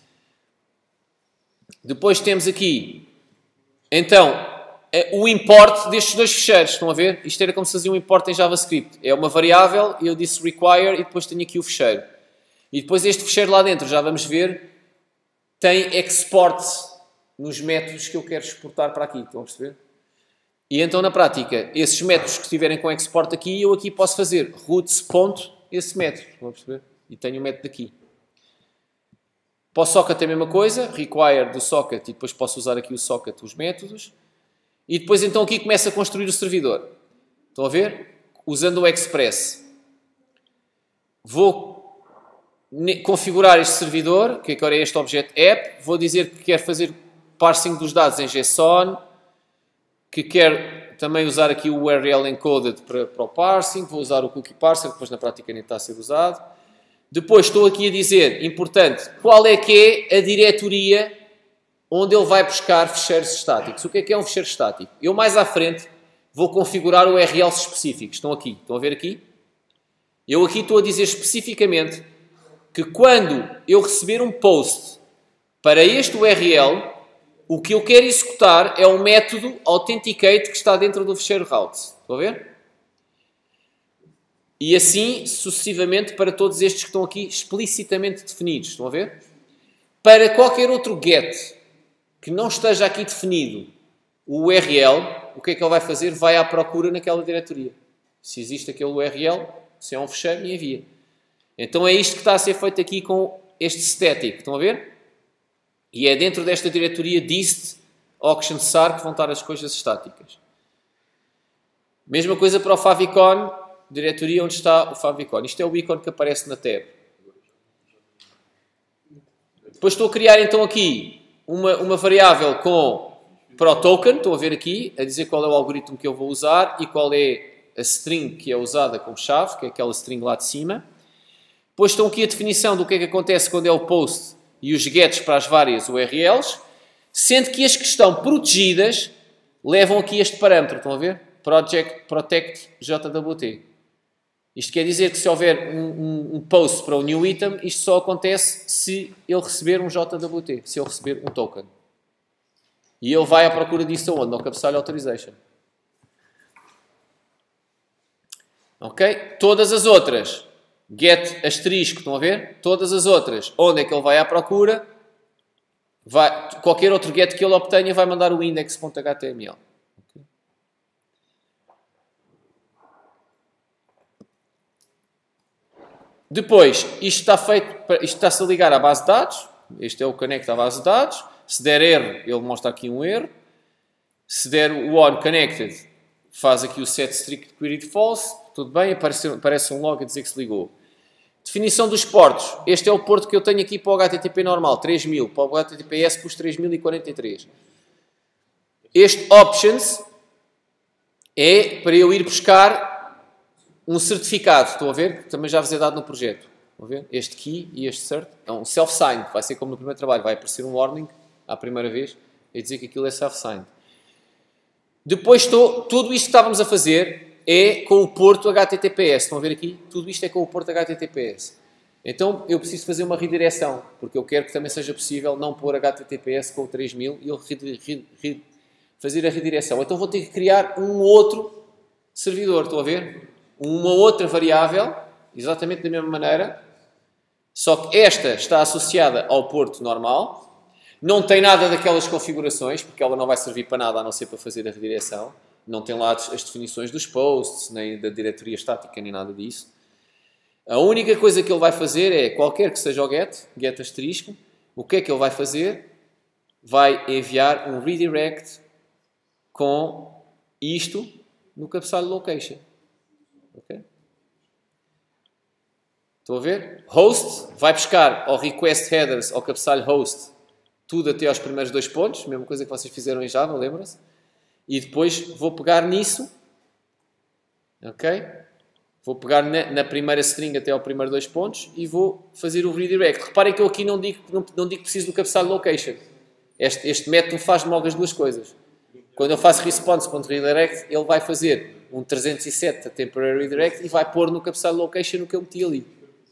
Depois temos aqui, então, o import destes dois ficheiros. Estão a ver? Isto era como se fazia um import em JavaScript. É uma variável, eu disse require e depois tenho aqui o ficheiro. E depois este ficheiro lá dentro, já vamos ver, tem export nos métodos que eu quero exportar para aqui. Estão a perceber? E então, na prática, esses métodos que estiverem com export aqui, eu aqui posso fazer roots ponto esse método. Estão a perceber? E tenho o método aqui. Para o socket é a mesma coisa, require do socket, e depois posso usar aqui o socket, os métodos. E depois então aqui começo a construir o servidor. Estão a ver? Usando o Express. Vou configurar este servidor, que agora é este objeto app. Vou dizer que quero fazer parsing dos dados em JSON, que quero também usar aqui o U R L encoded para, para o parsing. Vou usar o cookie parser, que depois na prática nem está a ser usado. Depois estou aqui a dizer, importante, qual é que é a diretoria onde ele vai buscar ficheiros estáticos. O que é que é um ficheiro estático? Eu mais à frente vou configurar U R Ls específicos. Estão aqui. Estão a ver aqui? Eu aqui estou a dizer especificamente que quando eu receber um post para este U R L, o que eu quero executar é o método authenticate que está dentro do ficheiro routes. Estão a ver? E assim sucessivamente para todos estes que estão aqui explicitamente definidos. Estão a ver? Para qualquer outro get que não esteja aqui definido o U R L, o que é que ele vai fazer? Vai à procura naquela diretoria. Se existe aquele U R L, se é um fecheiro, me envia. Então é isto que está a ser feito aqui com este static. Estão a ver? E é dentro desta diretoria dist, auction, sar que vão estar as coisas estáticas. Mesma coisa para o favicon, diretoria onde está o favicon. Isto é o ícone que aparece na tab. Depois estou a criar então aqui uma, uma variável com para o token. Estão a ver aqui, a dizer qual é o algoritmo que eu vou usar e qual é a string que é usada como chave, que é aquela string lá de cima. Depois estão aqui a definição do que é que acontece quando é o post e os gets para as várias U R Ls, sendo que as que estão protegidas levam aqui este parâmetro. Estão a ver? Project Protect J W T. Isto quer dizer que se houver um, um, um post para o new item, isto só acontece se ele receber um J W T, se ele receber um token. E ele vai à procura disso aonde? No cabeçalho authorization. Ok? Todas as outras, get asterisco, estão a ver? Todas as outras, onde é que ele vai à procura? Vai, qualquer outro get que ele obtenha vai mandar o index.html. Okay? Depois, isto está feito, isto está-se a ligar à base de dados. Este é o connect à base de dados. Se der erro, ele mostra aqui um erro. Se der o on connected, faz aqui o set strict query false. Tudo bem, aparece, aparece um log a dizer que se ligou. Definição dos portos. Este é o porto que eu tenho aqui para o H T T P normal, três mil. Para o H T T P S custa três mil e quarenta e três. Este options é para eu ir buscar um certificado. Estão a ver? Também já vos é dado no projeto. Estão a ver? Este key e este cert é um self-signed. Vai ser como no primeiro trabalho. Vai aparecer um warning à primeira vez e dizer que aquilo é self-signed. Depois estou, tudo isto que estávamos a fazer é com o porto H T T P S. Estão a ver aqui? Tudo isto é com o porto H T T P S. Então eu preciso fazer uma redireção, porque eu quero que também seja possível não pôr H T T P S com o três mil e eu fazer a redireção. Então vou ter que criar um outro servidor. Estão a ver? Uma outra variável, exatamente da mesma maneira, só que esta está associada ao porto normal. Não tem nada daquelas configurações, porque ela não vai servir para nada a não ser para fazer a redireção. Não tem lá as definições dos posts, nem da diretoria estática, nem nada disso. A única coisa que ele vai fazer é, qualquer que seja o get, get asterisco, o que é que ele vai fazer? Vai enviar um redirect com isto no cabeçalho location. Ok? Estão a ver? Host vai buscar ao request headers, ao cabeçalho host, tudo até aos primeiros dois pontos, mesma coisa que vocês fizeram em Java, lembram-se? E depois vou pegar nisso, ok? Vou pegar na, na primeira string até ao primeiro dois pontos e vou fazer o redirect. Reparem que eu aqui não digo, não, não digo que preciso do cabeçalho location. Este, este método faz-me logo as duas coisas. Quando eu faço response.redirect, ele vai fazer um trezentos e sete temporary redirect e vai pôr no cabeçalho location o que eu meti ali.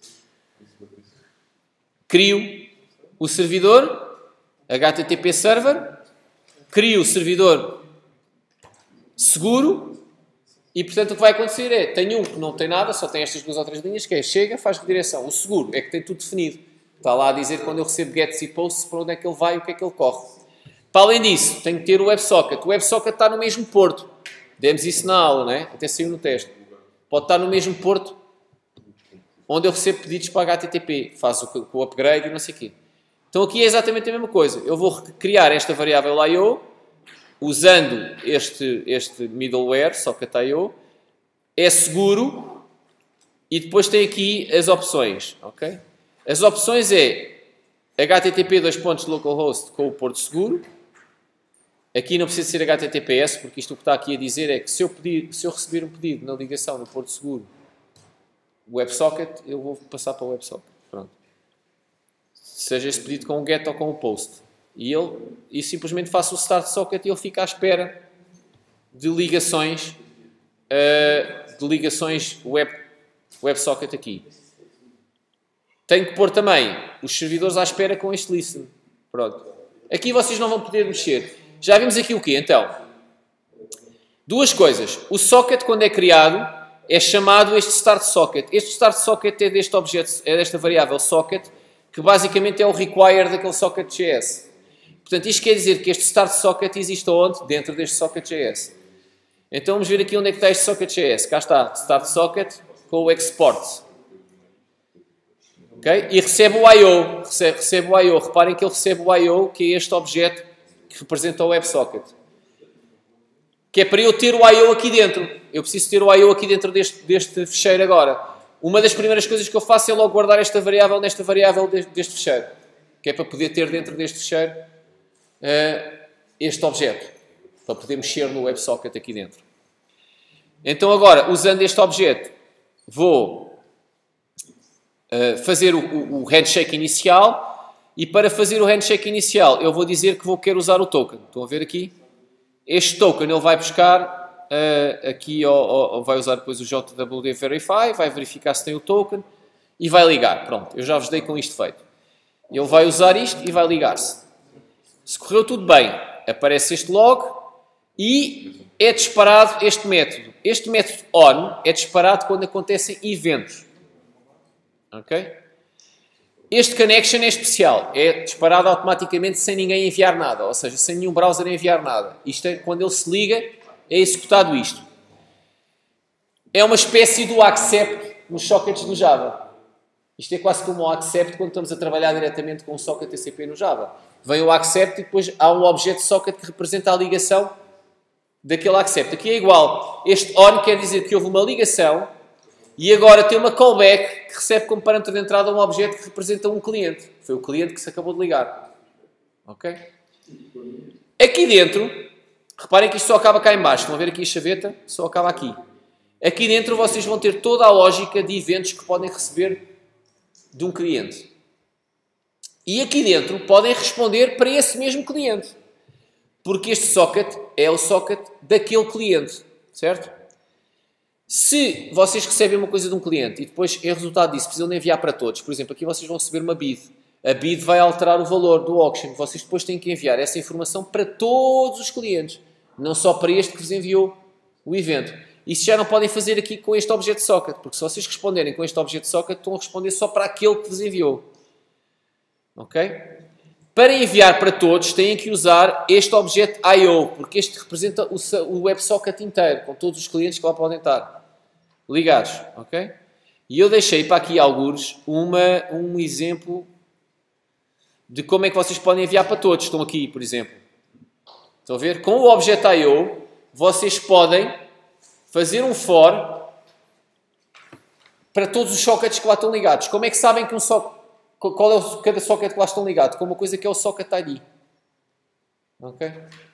Crio o servidor H T T P server, crio o servidor seguro e, portanto, o que vai acontecer é, tenho um que não tem nada, só tem estas duas ou três linhas, que é, chega, faz redireção. O seguro é que tem tudo definido. Está lá a dizer, quando eu recebo gets e posts, para onde é que ele vai e o que é que ele corre. Para além disso, tenho que ter o WebSocket. O WebSocket está no mesmo porto. Demos isso na aula, não é? Até saiu no teste. Pode estar no mesmo porto onde eu recebo pedidos para H T T P. Faz o, o upgrade e não sei o quê. Então aqui é exatamente a mesma coisa. Eu vou criar esta variável I O usando este, este middleware, socket I O. É seguro e depois tem aqui as opções. Okay? As opções é H T T P dois pontos localhost com o porto seguro. Aqui não precisa ser H T T P S, porque isto o que está aqui a dizer é que se eu, pedir, se eu receber um pedido na ligação no porto seguro WebSocket, eu vou passar para o WebSocket. Pronto. Seja esse pedido com o GET ou com o POST. E, ele, e simplesmente faço o Start Socket e ele fica à espera de ligações, uh, de ligações web, WebSocket aqui. Tenho que pôr também os servidores à espera com este Listen. Pronto. Aqui vocês não vão poder mexer. Já vimos aqui o quê, então? Duas coisas. O socket, quando é criado, é chamado este Start Socket. Este Start Socket é deste objeto, é desta variável socket, que basicamente é o require daquele socket.js. Portanto, isto quer dizer que este Start Socket existe onde? Dentro deste socket.js. Então, vamos ver aqui onde é que está este socket.js. Cá está, Start Socket com o export. Okay? E recebe o I O. Recebe, recebe o I O. Reparem que ele recebe o I O, que é este objeto que representa o WebSocket. Que é para eu ter o I O aqui dentro. Eu preciso ter o I O aqui dentro deste, deste fecheiro agora. Uma das primeiras coisas que eu faço é logo guardar esta variável nesta variável deste, deste fecheiro. Que é para poder ter dentro deste fecheiro uh, este objeto. Para poder mexer no WebSocket aqui dentro. Então agora, usando este objeto, vou uh, fazer o, o, o handshake inicial. E para fazer o handshake inicial, eu vou dizer que vou querer usar o token. Estão a ver aqui? Este token ele vai buscar uh, aqui, ou, ou vai usar depois o J W D Verify, vai verificar se tem o token e vai ligar. Pronto, eu já vos dei com isto feito. Ele vai usar isto e vai ligar-se. Se correu tudo bem, aparece este log e é disparado este método. Este método on é disparado quando acontecem eventos. Ok? Este connection é especial, é disparado automaticamente sem ninguém enviar nada, ou seja, sem nenhum browser enviar nada. Isto é, quando ele se liga, é executado isto. É uma espécie do accept nos sockets do Java. Isto é quase como o accept quando estamos a trabalhar diretamente com o socket T C P no Java. Vem o accept e depois há um objeto socket que representa a ligação daquele accept. Aqui é igual. Este on quer dizer que houve uma ligação e agora tem uma callback que recebe como parâmetro de entrada um objeto que representa um cliente. Foi o cliente que se acabou de ligar. Ok? Aqui dentro, reparem que isto só acaba cá em baixo. Estão a ver aqui a chaveta? Só acaba aqui. Aqui dentro vocês vão ter toda a lógica de eventos que podem receber de um cliente. E aqui dentro podem responder para esse mesmo cliente. Porque este socket é o socket daquele cliente. Certo? Se vocês recebem uma coisa de um cliente e depois, em resultado disso, precisam de enviar para todos, por exemplo, aqui vocês vão receber uma bid. A bid vai alterar o valor do auction. Vocês depois têm que enviar essa informação para todos os clientes, não só para este que vos enviou o evento. Isso já não podem fazer aqui com este objeto socket, porque se vocês responderem com este objeto socket, estão a responder só para aquele que vos enviou. Ok? Para enviar para todos, têm que usar este objeto I O, porque este representa o WebSocket inteiro, com todos os clientes que lá podem estar ligados, ok? E eu deixei para aqui alguns uma, um exemplo de como é que vocês podem enviar para todos. Estão aqui, por exemplo. Estão a ver? Com o objeto I O, vocês podem fazer um for para todos os sockets que lá estão ligados. Como é que sabem que um socket, qual é o, cada socket que lá estão ligados? Com uma coisa que é o socket I D. Ok?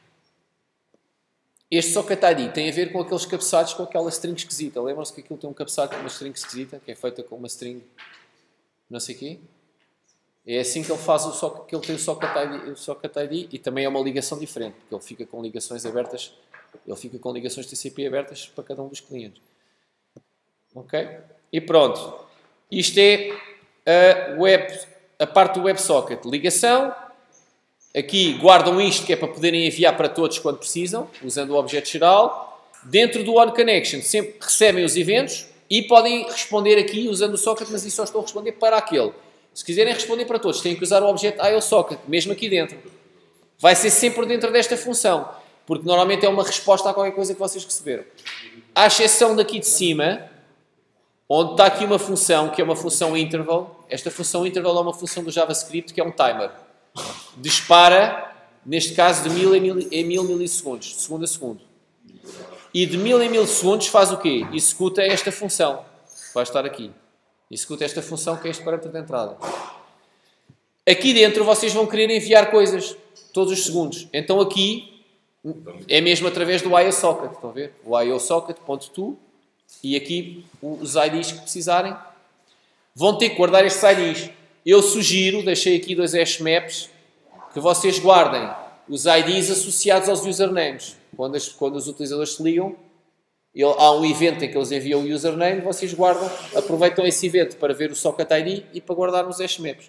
Este socket I D tem a ver com aqueles cabeçalhos com aquela string esquisita. Lembram-se que aquilo tem um cabeçalho com uma string esquisita, que é feita com uma string não sei o quê? É assim que ele faz o socket, que ele tem o socket, I D, o socket I D e também é uma ligação diferente, porque ele fica com ligações abertas, ele fica com ligações T C P abertas para cada um dos clientes. Ok? E pronto. Isto é a, web, a parte do WebSocket. Ligação. Aqui guardam isto que é para poderem enviar para todos quando precisam, usando o objeto geral. Dentro do OnConnection sempre recebem os eventos e podem responder aqui usando o socket, mas isso só estou a responder para aquele. Se quiserem responder para todos, têm que usar o objeto I O Socket, mesmo aqui dentro. vai ser sempre dentro desta função, porque normalmente é uma resposta a qualquer coisa que vocês receberam. À exceção daqui de cima, onde está aqui uma função, que é uma função interval. Esta função interval é uma função do JavaScript, que é um timer. Dispara, neste caso, de mil em mil, em mil milissegundos, de segundo a segundo. E de mil em mil segundos faz o quê? Executa esta função. Vai estar aqui. Executa esta função, que é este parâmetro de entrada. Aqui dentro vocês vão querer enviar coisas todos os segundos. Então aqui é mesmo através do I O socket. Estão a ver? O I O socket.to e aqui os I Ds que precisarem. Vão ter que guardar estes I Ds. Eu sugiro, deixei aqui dois hash maps, que vocês guardem os I Ds associados aos usernames. Quando, as, quando os utilizadores se ligam, ele, há um evento em que eles enviam o username, vocês guardam, aproveitam esse evento para ver o socket I D e para guardar os hash maps.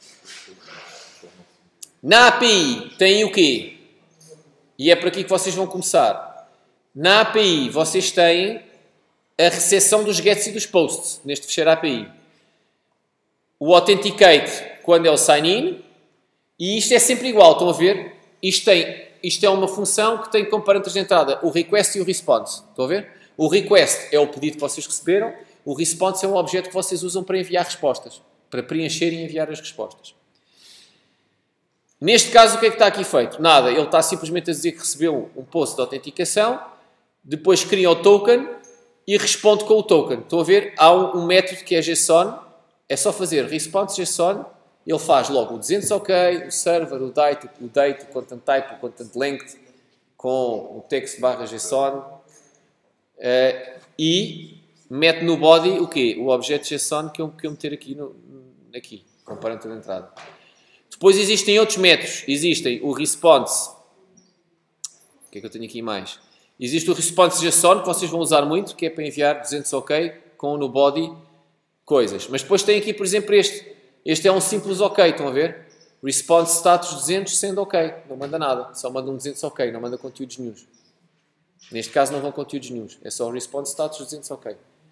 Na A P I tem o quê? E é por aqui que vocês vão começar. Na A P I vocês têm a recepção dos gets e dos posts, neste fecheiro A P I. O authenticate, quando é o sign-in, e isto é sempre igual, estão a ver? Isto, tem, isto é uma função que tem como parâmetros de entrada o request e o response. Estão a ver? O request é o pedido que vocês receberam, o response é um objeto que vocês usam para enviar respostas, para preencher e enviar as respostas. Neste caso, o que é que está aqui feito? Nada, ele está simplesmente a dizer que recebeu um post de autenticação, depois cria o token e responde com o token. Estão a ver? Há um, um método que é JSON, é só fazer response JSON, ele faz logo o duzentos OK, o server, o date, o date, o content type, o content length, com o text barra JSON, uh, e mete no body o quê? O objeto JSON que eu, que eu meter aqui, no, aqui, com o parâmetro de entrada. Depois existem outros métodos. Existem o response. O que é que eu tenho aqui mais? Existe o response JSON, que vocês vão usar muito, que é para enviar duzentos OK com no body coisas. Mas depois tem aqui, por exemplo, este. Este é um simples OK, estão a ver? Response status duzentos sendo OK. Não manda nada. Só manda um duzentos OK, não manda conteúdos nenhum. Neste caso não vão conteúdos nenhum. É só o response status duzentos OK.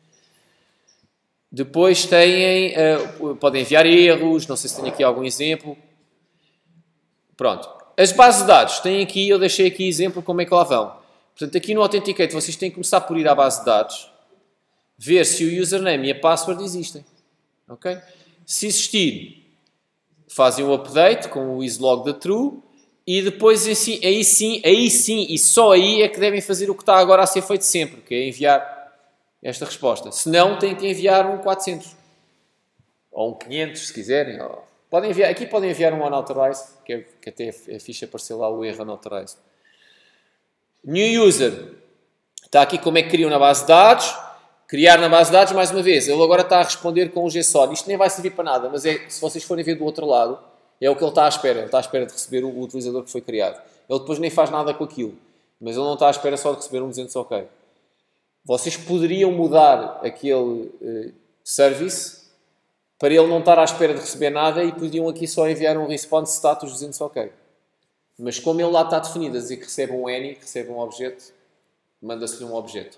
Depois têm, uh, podem enviar erros, não sei se tenho aqui algum exemplo. Pronto. As bases de dados, têm aqui, eu deixei aqui exemplo como é que lá vão. Portanto, aqui no Authenticate vocês têm que começar por ir à base de dados, ver se o username e a password existem. Ok? Se existir, fazem o update com o islog da true e depois aí sim, aí sim, aí sim e só aí é que devem fazer o que está agora a ser feito sempre, que é enviar esta resposta. Se não, têm que enviar um quatrocentos. Ou um quinhentos, se quiserem. Podem enviar, aqui podem enviar um unauthorized, que, é, que até a ficha apareceu lá o erro unauthorized. New user. Está aqui como é que criam na base de dados. Criar na base de dados, mais uma vez. Ele agora está a responder com o JSON. Isto nem vai servir para nada, mas é, se vocês forem ver do outro lado, é o que ele está à espera. Ele está à espera de receber o, o utilizador que foi criado. Ele depois nem faz nada com aquilo. Mas ele não está à espera só de receber um duzentos OK. Vocês poderiam mudar aquele uh, service para ele não estar à espera de receber nada e podiam aqui só enviar um response status duzentos OK. Mas como ele lá está definido a dizer que recebe um any, que recebe um objeto, manda-se-lhe um objeto.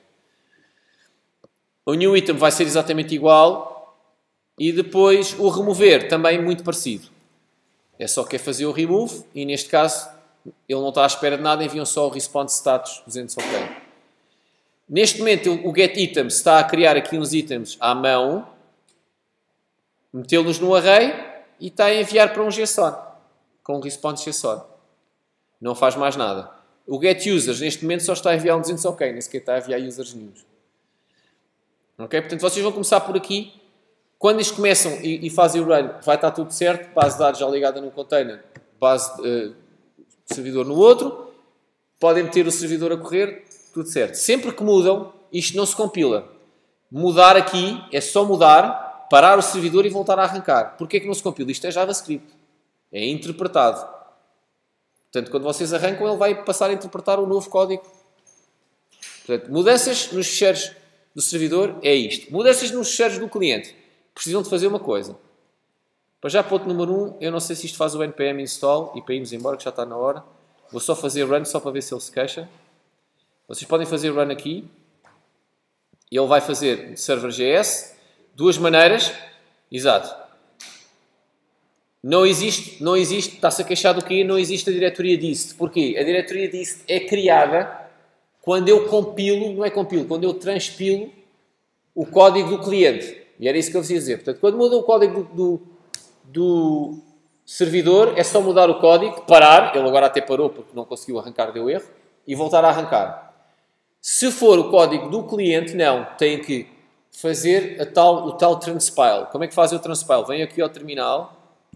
O new item vai ser exatamente igual e depois o remover também muito parecido. É só que é fazer o remove e neste caso ele não está à espera de nada, enviam só o response status duzentos OK. Neste momento, o getItems está a criar aqui uns itens à mão, metê-los no array e está a enviar para um JSON, com um response JSON. Não faz mais nada. O getUsers, neste momento, só está a enviar um duzentos OK, nem sequer está a enviar users news. Ok? Portanto, vocês vão começar por aqui. Quando eles começam e, e fazem o run, vai estar tudo certo. Base de dados já ligada num container, base uh, servidor no outro. Podem meter o servidor a correr. Tudo certo. Sempre que mudam, isto não se compila. Mudar aqui é só mudar, parar o servidor e voltar a arrancar. Porquê que não se compila? Isto é JavaScript. É interpretado. Portanto, quando vocês arrancam, ele vai passar a interpretar o novo código. Portanto, mudanças nos ficheiros do servidor é isto. Mudanças nos ficheiros do cliente. Precisam de fazer uma coisa. Para já, ponto número um, eu não sei se isto faz o npm install e para irmos embora, que já está na hora. Vou só fazer run, só para ver se ele se queixa. Vocês podem fazer run aqui. Ele vai fazer server.js. Duas maneiras. Exato. Não existe, não existe, está-se a queixar do quê? Não existe a diretoria dist. Porquê? A diretoria dist é criada quando eu compilo, não é compilo, quando eu transpilo o código do cliente. E era isso que eu vos ia dizer. Portanto, quando muda o código do, do, do servidor, é só mudar o código, parar, ele agora até parou porque não conseguiu arrancar, deu erro, e voltar a arrancar. Se for o código do cliente, não, tem que fazer a tal, o tal transpile. Como é que faz o transpile? Vem aqui ao terminal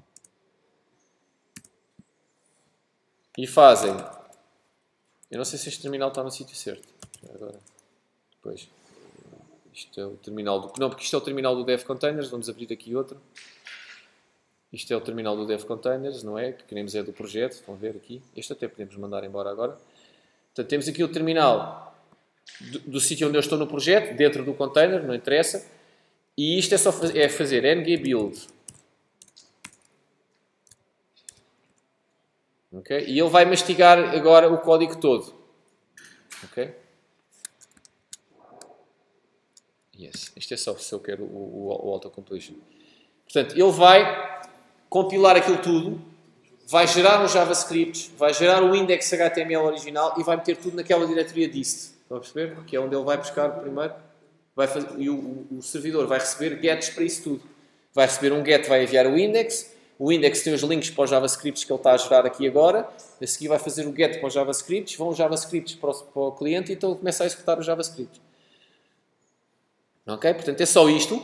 e fazem. Eu não sei se este terminal está no sítio certo. Agora, pois. Isto é o terminal do... Não, porque isto é o terminal do Dev Containers. Vamos abrir aqui outro. Isto é o terminal do Dev Containers, não é? Que queremos é do projeto. Estão a ver aqui. Este até podemos mandar embora agora. Portanto, temos aqui o terminal do, do sítio onde eu estou no projeto, dentro do container, não interessa. E isto é só faz, é fazer ng-build. Okay? E ele vai mastigar agora o código todo. Ok? Yes. Isto é só se eu quero o, o, o autocompletion. Portanto, ele vai compilar aquilo tudo, vai gerar os JavaScripts, vai gerar o index H T M L original e vai meter tudo naquela diretoria dist. Estão a perceber? Que é onde ele vai buscar primeiro. Vai fazer, e o, o, o servidor vai receber gets para isso tudo. Vai receber um get, vai enviar o index. O index tem os links para os JavaScripts que ele está a gerar aqui agora. A seguir vai fazer o get para os JavaScripts. Vão os JavaScripts para o, para o cliente e então ele começa a executar os JavaScripts. Ok? Portanto, é só isto.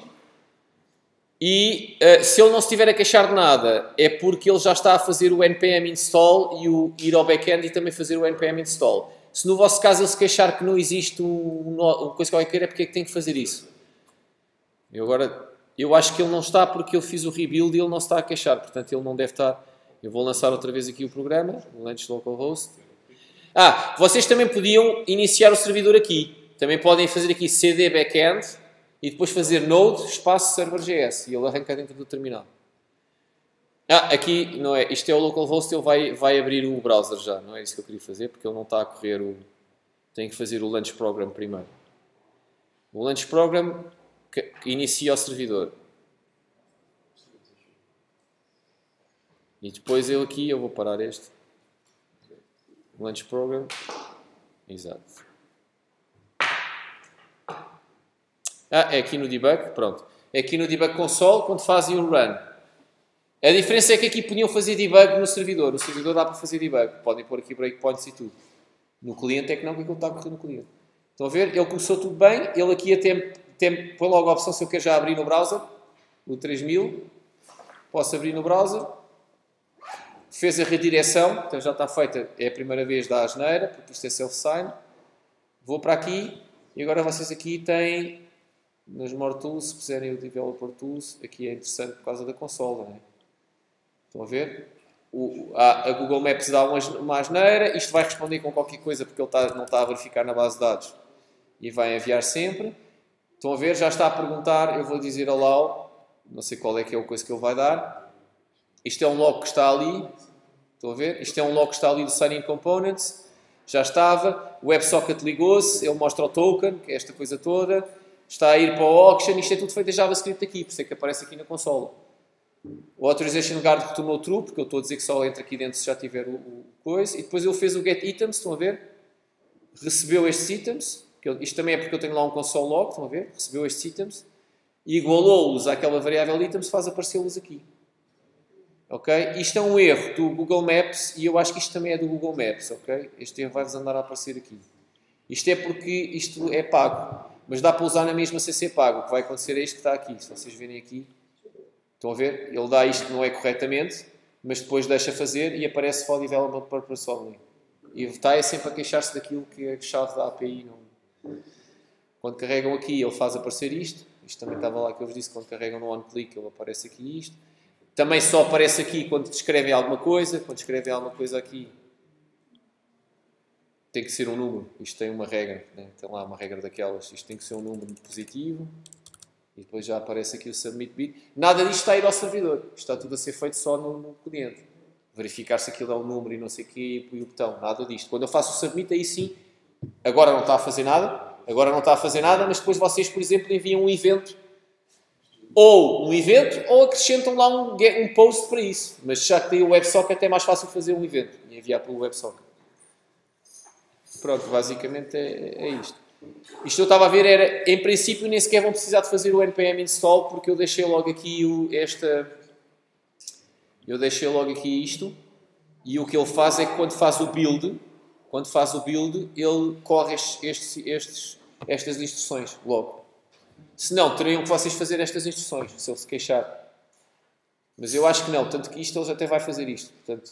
E uh, se ele não se estiver a queixar de nada, é porque ele já está a fazer o npm install e o ir ao backend e também fazer o npm install. Se no vosso caso ele se queixar que não existe uma coisa qualquer, é porque é que tem que fazer isso. Eu agora, eu acho que ele não está porque eu fiz o rebuild e ele não está a queixar. Portanto, ele não deve estar... Eu vou lançar outra vez aqui o programa, o launch localhost. Ah, vocês também podiam iniciar o servidor aqui. Também podem fazer aqui cd backend e depois fazer node espaço server.js e ele arranca dentro do terminal. Ah, aqui não é, isto é o localhost, ele vai, vai abrir o browser já, não é isso que eu queria fazer, porque ele não está a correr o... Tem que fazer o launch program primeiro. O launch program que inicia o servidor. E depois eu aqui, eu vou parar este. Launch program. Exato. Ah, é aqui no debug, pronto. É aqui no debug console, quando fazem o run. A diferença é que aqui podiam fazer debug no servidor. No servidor dá para fazer debug. Podem pôr aqui breakpoints e tudo. No cliente é que não, porque ele está a correr no cliente. Estão a ver? Ele começou tudo bem. Ele aqui até, até põe logo a opção se eu quero já abrir no browser. O três mil. Posso abrir no browser. Fez a redireção. Então já está feita. É a primeira vez da asneira, porque isto é self-sign. Vou para aqui. E agora vocês aqui têm... Nos More Tools, se puserem o Developer Tools, aqui é interessante por causa da consola, não é? Estão a ver? O, a, a Google Maps dá uma, uma asneira, isto vai responder com qualquer coisa porque ele está, não está a verificar na base de dados e vai enviar sempre. Estão a ver? Já está a perguntar, eu vou dizer allow, não sei qual é que é a coisa que ele vai dar. Isto é um log que está ali, estão a ver? Isto é um log que está ali do Sign-in Components, já estava, o WebSocket ligou-se, ele mostra o token, que é esta coisa toda. Está a ir para o auction, isto é tudo feito em JavaScript aqui, por isso é que aparece aqui na consola. O Authorization Guard retornou true, porque eu estou a dizer que só entra aqui dentro se já tiver o, o coisa. E depois ele fez o get items, estão a ver? Recebeu estes items, que eu, isto também é porque eu tenho lá um console log, estão a ver? Recebeu estes items, e igualou-os àquela variável items, faz aparecê-los aqui. Ok? Isto é um erro do Google Maps, e eu acho que isto também é do Google Maps, ok? Este erro vai-vos andar a aparecer aqui. Isto é porque isto é pago. Mas dá para usar na mesma sem ser pago. O que vai acontecer é isto que está aqui. Se vocês verem aqui, estão a ver? Ele dá isto que não é corretamente, mas depois deixa fazer e aparece for development purpose only. E está é sempre a queixar-se daquilo que a chave da A P I não... Quando carregam aqui, ele faz aparecer isto. Isto também estava lá que eu vos disse, quando carregam no on-click, ele aparece aqui isto. Também só aparece aqui quando descrevem alguma coisa. Quando escrevem alguma coisa aqui, tem que ser um número, isto tem uma regra, né? Tem lá uma regra daquelas, isto tem que ser um número positivo e depois já aparece aqui o submit bit. Nada disto está a ir ao servidor, isto está tudo a ser feito só no, no cliente. Verificar se aquilo é um número e não sei o quê e o botão, nada disto. Quando eu faço o submit, aí sim, agora não está a fazer nada, agora não está a fazer nada, mas depois vocês, por exemplo, enviam um evento ou um evento, ou acrescentam lá um, um post para isso. Mas já que tem o WebSocket é mais fácil fazer um evento e enviar pelo WebSocket. Pronto, basicamente é, é isto. Isto eu estava a ver era, em princípio nem sequer vão precisar de fazer o npm install, porque eu deixei logo aqui o, esta... Eu deixei logo aqui isto, e o que ele faz é que quando faz o build, quando faz o build, ele corre estes, estes, estes, estas instruções logo. Se não, teriam que vocês fazer estas instruções, se ele se queixar. Mas eu acho que não, tanto que isto ele até vai fazer isto. Portanto,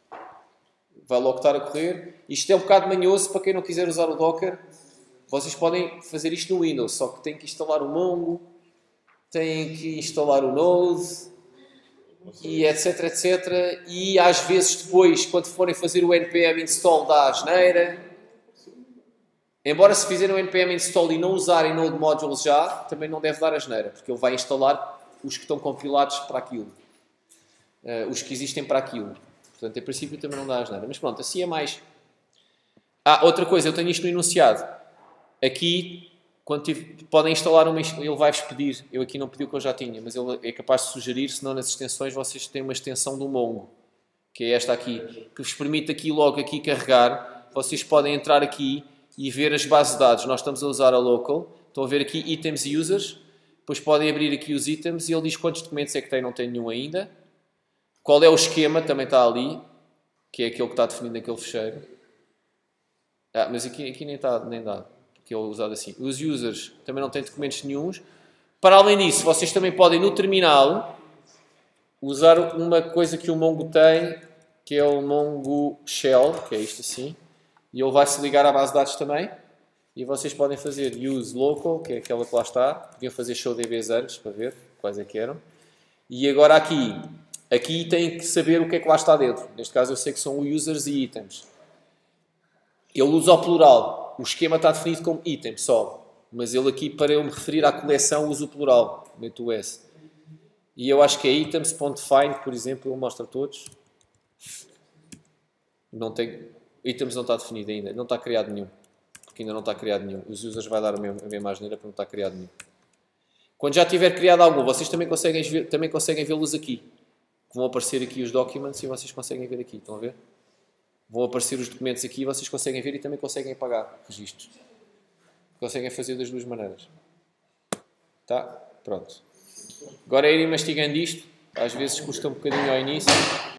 vai logo estar a correr. Isto é um bocado manhoso para quem não quiser usar o Docker. Vocês podem fazer isto no Windows, só que têm que instalar o Mongo, têm que instalar o Node, e etc, etcétera. E às vezes depois, quando forem fazer o npm install da asneira, embora se fizerem o npm install e não usarem Node Modules já, também não deve dar asneira, porque ele vai instalar os que estão compilados para aquilo. Uh, os que existem para aquilo. Portanto, em princípio também não dá asneira. Mas pronto, assim é mais... Ah, outra coisa, eu tenho isto no enunciado. Aqui, quando tive, podem instalar uma... Ele vai-vos pedir, eu aqui não pedi o que eu já tinha, mas ele é capaz de sugerir, senão nas extensões vocês têm uma extensão do Mongo, que é esta aqui, que vos permite aqui logo aqui carregar. Vocês podem entrar aqui e ver as bases de dados. Nós estamos a usar a local. Estão a ver aqui itens e users. Depois podem abrir aqui os itens e ele diz quantos documentos é que tem, não tem nenhum ainda. Qual é o esquema, também está ali, que é aquele que está definido naquele fecheiro. Ah, mas aqui, aqui nem, está, nem dá, porque é usado assim. Os users também não têm documentos nenhuns. Para além disso, vocês também podem no terminal usar uma coisa que o Mongo tem, que é o Mongo Shell, que é isto assim. E ele vai se ligar à base de dados também. E vocês podem fazer use local, que é aquela que lá está. Podiam fazer show D Bs antes, para ver quais é que eram. E agora aqui, aqui têm que saber o que é que lá está dentro. Neste caso eu sei que são users e itens. Ele usa o plural. O esquema está definido como item só. Mas ele aqui, para eu me referir à coleção, usa o plural. Meto o S. E eu acho que é items.find, por exemplo, ele mostra todos. Não tem... Items não está definido ainda, não está criado nenhum. Porque ainda não está criado nenhum. Os users vai dar a mesma, a mesma asneira porque não está criado nenhum. Quando já tiver criado algum, vocês também conseguem, ver, também conseguem vê-los aqui. Vão aparecer aqui os documents e vocês conseguem ver aqui. Estão a ver? Vão aparecer os documentos aqui e vocês conseguem ver e também conseguem apagar registros. Conseguem fazer das duas maneiras. Tá? Pronto. Agora é ir mastigando isto. Às vezes custa um bocadinho ao início.